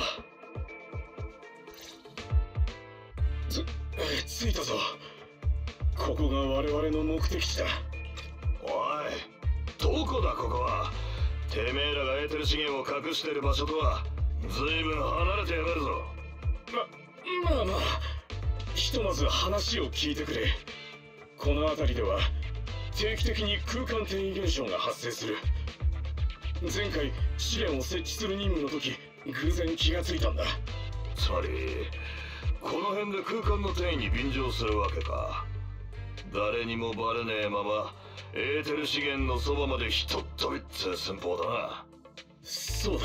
つ、着いたぞ。ここが我々の目的地だ。 おい、どこだここは。てめえらがエーテル資源を隠してる場所とは随分離れてやがるぞ。 ま、まあまあ、ひとまず話を聞いてくれ。この辺りでは定期的に空間転移現象が発生する。前回試練を設置する任務の時、偶然気がついたんだ。 つまりこの辺で空間の転移に便乗するわけか。誰にもバレねえままエーテル資源のそばまでひとっ飛びっつう寸法だな。 そうだ。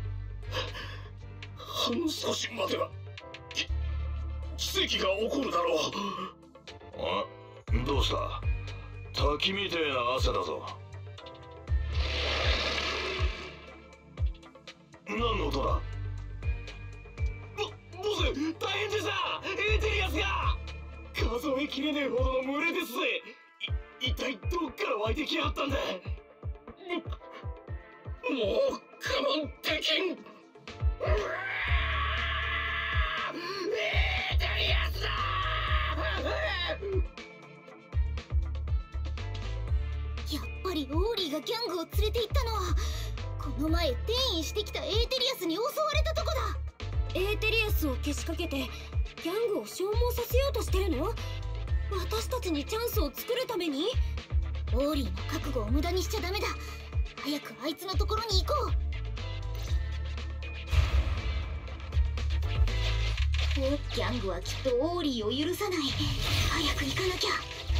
ほんの少し待てばき奇跡が起こるだろう。 あ、どうした？滝みてえな汗だぞ。何の音だ？ ボ、ボス、大変でした。エーテリアスが数えきれねえほどの群れですぜ。い一体どっから湧いてきやがったんだ。もう我慢できん。うわエーテリアスだ。 やっぱりオーリーがギャングを連れて行ったのは、この前転移してきたエーテリアスに襲われたとこだ。 エーテリアスをけしかけてギャングを消耗させようとしてるの？私たちにチャンスを作るために？ オーリーの覚悟を無駄にしちゃダメだ。早くあいつのところに行こう。お、ギャングはきっとオーリーを許さない。早く行かなきゃ。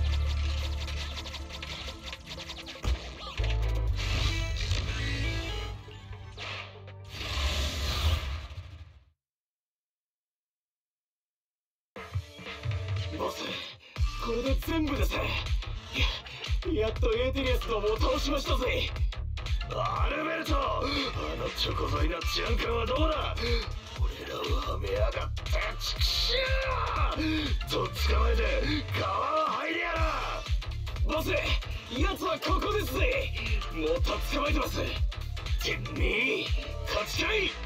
ボス、これで全部です。や、やっとエーテリアスどもを倒しましたぜ。 アルベルト、あのチョコザイな治安官はどこだ？俺らをはめやがって、チクシューと捕まえて川を入りやら。 ボス、奴はここですぜ。もっと捕まえてます。てめえ、こっちかい。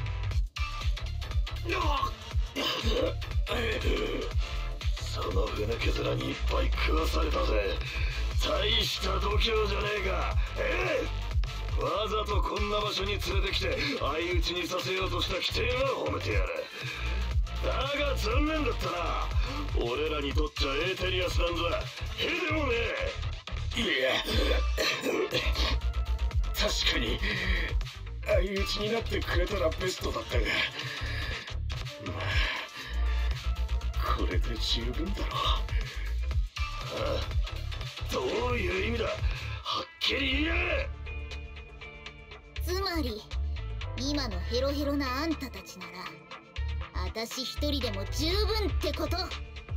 その船削らにいっぱい食わされたぜ。大した度胸じゃねえか。ええ、わざとこんな場所に連れてきて相打ちにさせようとした起点は褒めてやる。だが残念だったな。俺らにとっちゃエーテリアスなんざへでもねえ。いや確かに相打ちになってくれたらベストだったが、まあこれで十分だろう。 ああ、どういう意味だ？はっきり言えやれ。 つまり今のヘロヘロなあんたたちなら私一人でも十分ってこと。ん？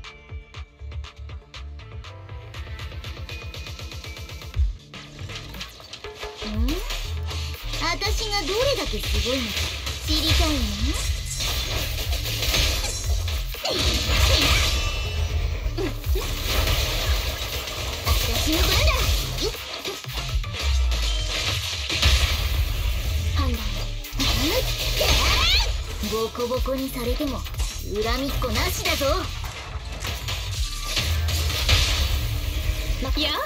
私がどれだけすごいのか知りたいの？ コボコにされても恨みっこなしだぞ。 いや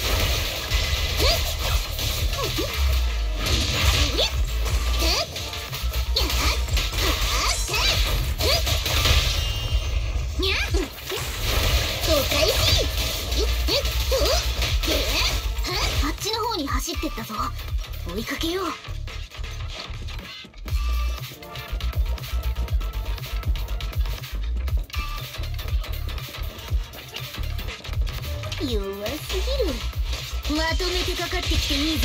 あっちの方に走ってったぞ。追いかけよう。弱すぎる。まとめてかかってきていいぞ。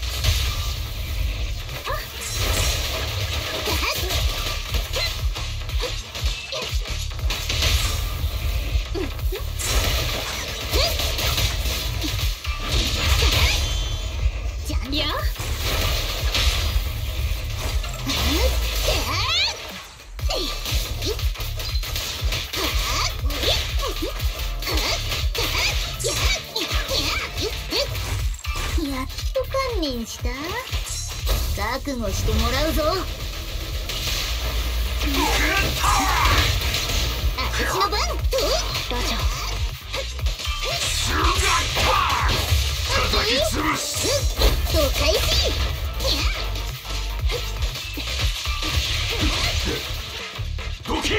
いややっと観念した。覚悟してもらうぞ。あっちの番。どうぞ。叩き潰す。どう開始。 どけ。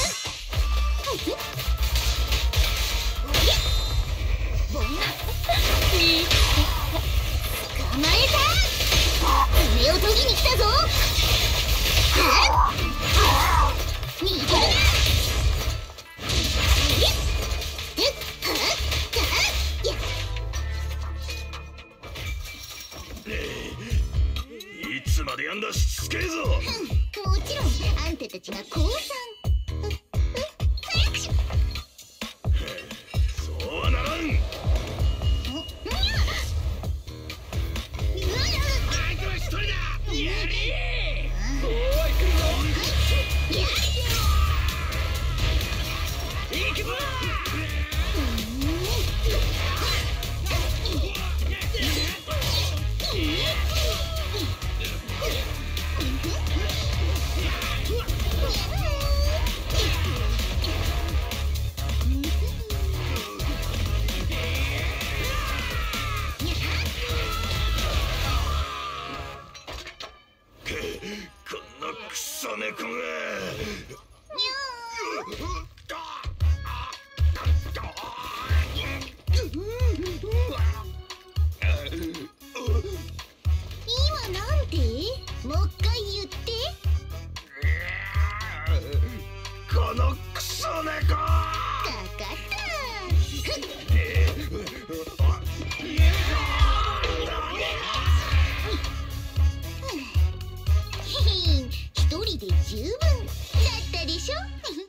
捕まえた。上を研ぎに来たぞ。逃げるな。 いつまでやんだしつけえぞ。 もちろんあんたたちが降参。 そうはならん。相手は一人だ。やれ。そうはいくぞ。行くぞ。こんなクソ猫が。 今なんて？もう一回言って。 このクソ猫。 かかった。一人で十分だったでしょ。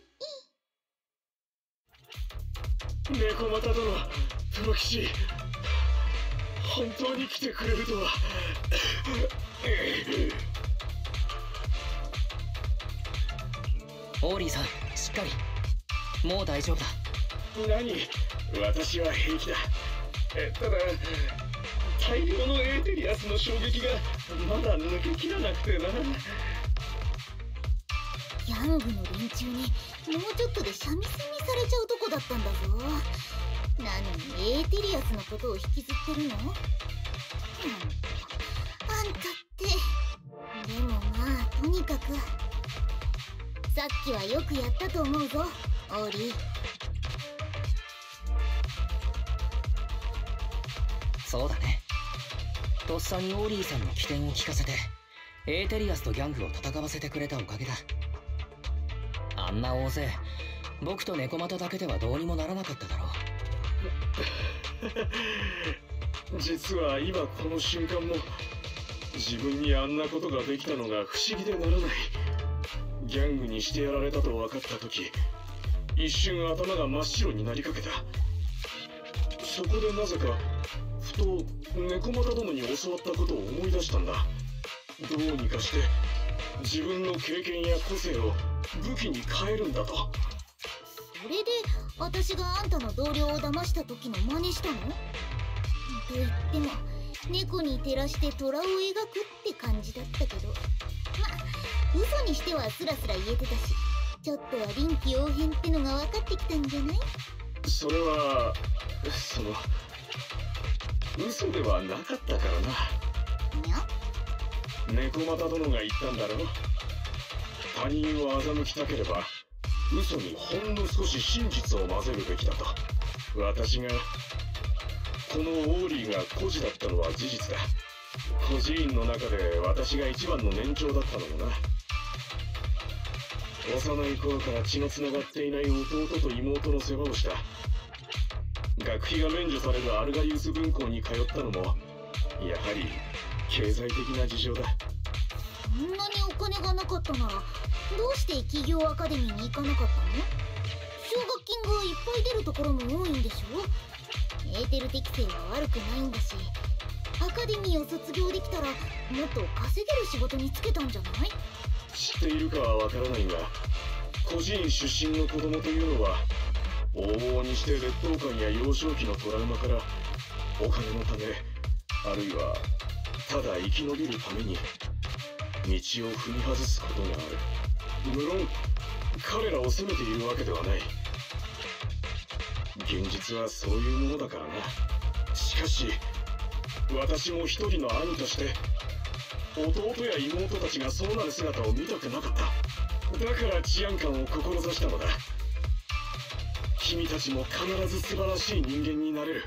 猫又殿、殿吉、本当に来てくれるとは。 オーリーさん、しっかり。もう大丈夫だ。 何？私は平気だ。えただ大量のエーテリアスの衝撃がまだ抜けきらなくてな。 ギャングの連中にもうちょっとで三味線にされちゃうとこだったんだぞ。なのにエーテリアスのことを引きずってるの？あんたってでもまあとにかくさっきはよくやったと思うぞオーリー。 そうだね。とっさにオーリーさんの起点を聞かせてエーテリアスとギャングを戦わせてくれたおかげだ。あんな大勢僕と猫又だけではどうにもならなかっただろう。実は今この瞬間も自分にあんなことができたのが不思議でならない。ギャングにしてやられたと分かった時、一瞬頭が真っ白になりかけた。そこでなぜかふと猫又殿に教わったことを思い出したんだ。どうにかして自分の経験や個性を武器に変えるんだと。 それで私があんたの同僚を騙した時の真似したの？と言っても猫に照らして虎を描くって感じだったけど、ま嘘にしてはスラスラ言えてたし、ちょっとは臨機応変ってのが分かってきたんじゃない？ それはその嘘ではなかったからな。 にゃ？ 猫又殿が言ったんだろ。他人を欺きたければ嘘にほんの少し真実を混ぜるべきだと。私がこのオーリーが孤児だったのは事実だ。孤児院の中で私が一番の年長だったのもな。幼い頃から血のつながっていない弟と妹の世話をした。学費が免除されるアルガリウス分校に通ったのもやはり経済的な事情だ。 そんなにお金がなかったならどうして企業アカデミーに行かなかったの？奨学金がいっぱい出るところも多いんでしょ？エーテル適性は悪くないんだし、アカデミーを卒業できたらもっと稼げる仕事に就けたんじゃない？ 知っているかはわからないが、孤児院出身の子供というのは往々にして劣等感や幼少期のトラウマからお金のため、あるいはただ生き延びるために道を踏み外すことがある。無論彼らを責めているわけではない。現実はそういうものだからな。しかし私も一人の兄として弟や妹たちがそうなる姿を見たくなかった。だから治安官を志したのだ。君たちも必ず素晴らしい人間になれる、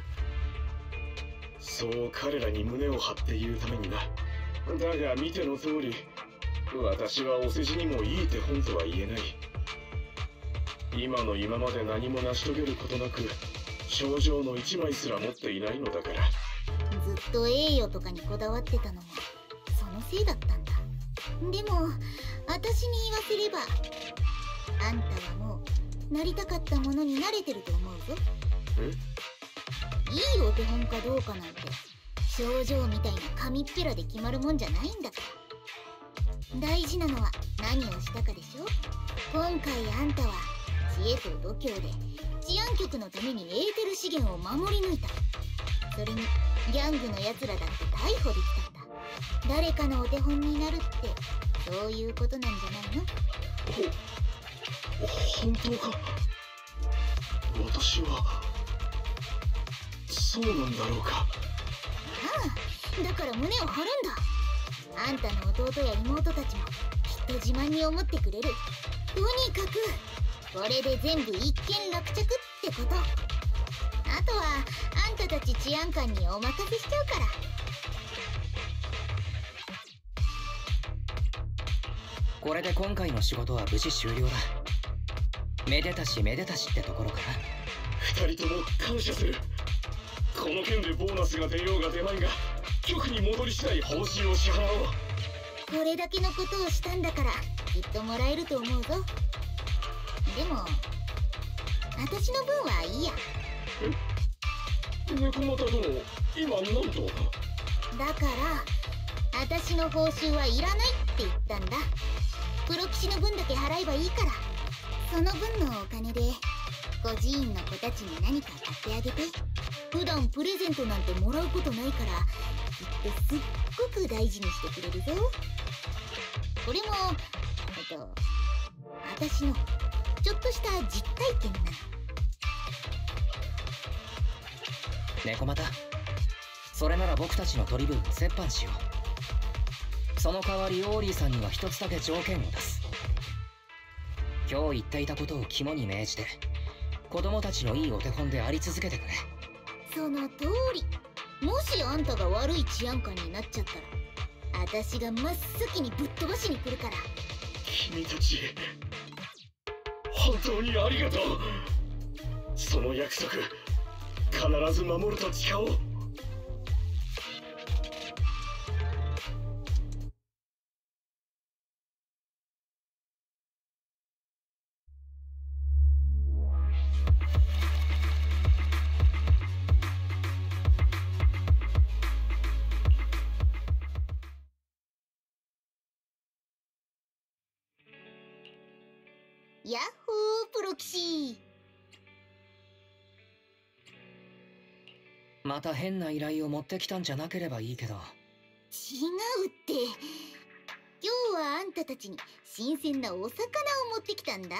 そう彼らに胸を張って言うためにな。だが見ての通り、私はお世辞にもいい手本とは言えない。今の今まで何も成し遂げることなく賞状の一枚すら持っていないのだから。 ずっと栄誉とかにこだわってたのもそのせいだったんだ。でも私に言わせればあんたはもうなりたかったものに慣れてると思うぞ。 え？ いいお手本かどうかなんて賞状みたいな紙っぺらで決まるもんじゃないんだから。大事なのは何をしたかでしょ。今回あんたは知恵と度胸で治安局のためにエーテル資源を守り抜いた。それにギャングのやつらだって逮捕できたんだ。誰かのお手本になるってそういうことなんじゃないの？ ほ本当か？私はそうなんだろうか？ ああ、だから胸を張るんだ。あんたの弟や妹たちもきっと自慢に思ってくれる。とにかくこれで全部一件落着ってこと。あとはあんたたち治安官にお任せしちゃうから。 これで今回の仕事は無事終了だ。めでたしめでたしってところかな。 二人とも感謝する。この件でボーナスが出ようが出まいが局に戻り次第報酬を支払おう。 これだけのことをしたんだからきっともらえると思うぞ。でも私の分はいいや。 え？猫又殿、今何と？ だから私の報酬はいらないって言ったんだ。プロ騎士の分だけ払えばいいから。その分のお金で孤児院の子たちに何か買ってあげて。普段プレゼントなんてもらうことないからきっとすっごく大事にしてくれるぞ。これもえっと私のちょっとした実体験なの。 猫又、それなら僕たちの取り分を折半しよう。その代わりオーリーさんには一つだけ条件を出す。今日言っていたことを肝に銘じて子供たちのいいお手本であり続けてくれ。 その通り。もしあんたが悪い治安官になっちゃったら私が真っ先にぶっ飛ばしに来るから。 君たち本当にありがとう。その約束必ず守ると誓おう。 ヤッホープロ騎士。 また変な依頼を持ってきたんじゃなければいいけど。 違うって。今日日はあんたたちに新鮮なお魚を持ってきたんだ。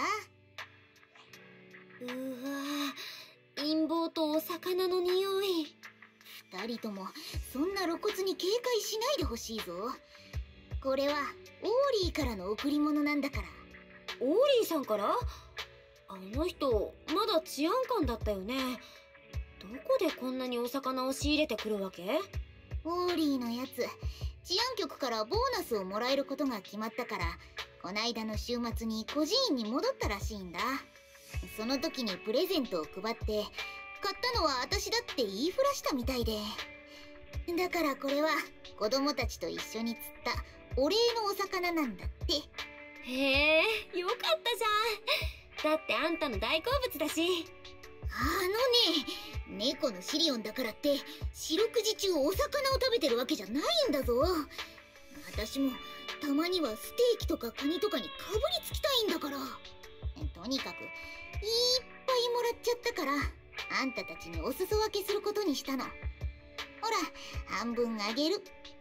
うわぁ、陰謀とお魚の匂い。 二人ともそんな露骨に警戒しないでほしいぞ。これはオーリーからの贈り物なんだから。 オーリーさんから？あの人まだ治安官だったよね。どこでこんなにお魚を仕入れてくるわけ？ オーリーのやつ、治安局からボーナスをもらえることが決まったから、こないだの週末に孤児院に戻ったらしいんだ。その時にプレゼントを配って、買ったのは私だって言いふらしたみたいで。だからこれは子供たちと一緒に釣ったお礼のお魚なんだって。 へえ、よかったじゃん。だってあんたの大好物だし。 あのね、猫のシリオンだからって四六時中お魚を食べてるわけじゃないんだぞ。私もたまにはステーキとかカニとかにかぶりつきたいんだから。とにかくいっぱいもらっちゃったから、あんたたちにお裾分けすることにしたの。ほら、半分あげる。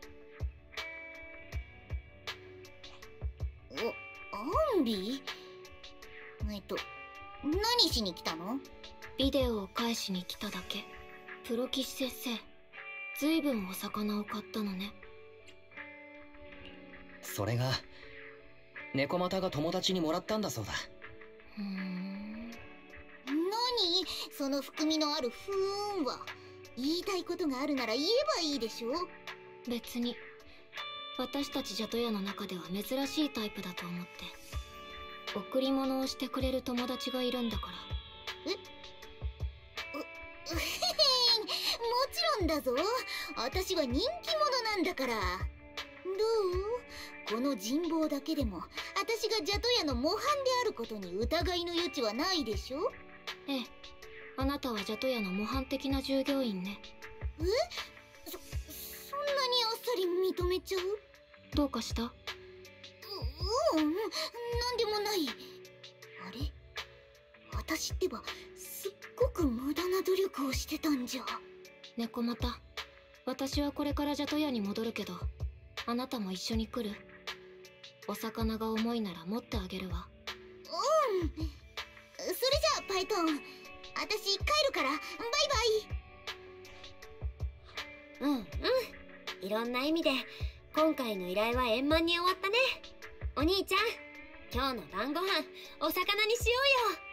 お、アンビ？えっと、何しに来たの？ ビデオを返しに来ただけ。プロ騎士先生、ずいぶんお魚を買ったのね。 それが猫又が友達にもらったんだそうだ。 ふーん。 何その含みのあるふーんは。言いたいことがあるなら言えばいいでしょ。 別に私たちジャト屋の中では珍しいタイプだと思って。贈り物をしてくれる友達がいるんだから。 えう、うへへん、もちろんだぞ。私は人気者なんだから。どう？この人望だけでも私がジャト屋の模範であることに疑いの余地はないでしょ。 ええ、あなたはジャト屋の模範的な従業員ね。 え？そ、そんなにあっさり認めちゃう？ どうかした？う、 ううん、なんでもない。あれ？私ってばすっごく無駄な努力をしてたんじゃ。 猫又、私はこれからジャト屋に戻るけど、あなたも一緒に来る？お魚が重いなら持ってあげるわ。 うん。それじゃあパイトン、私帰るからバイバイ。うんうん、いろんな意味で今回の依頼は円満に終わったね。お兄ちゃん、今日の晩ご飯お魚にしようよ。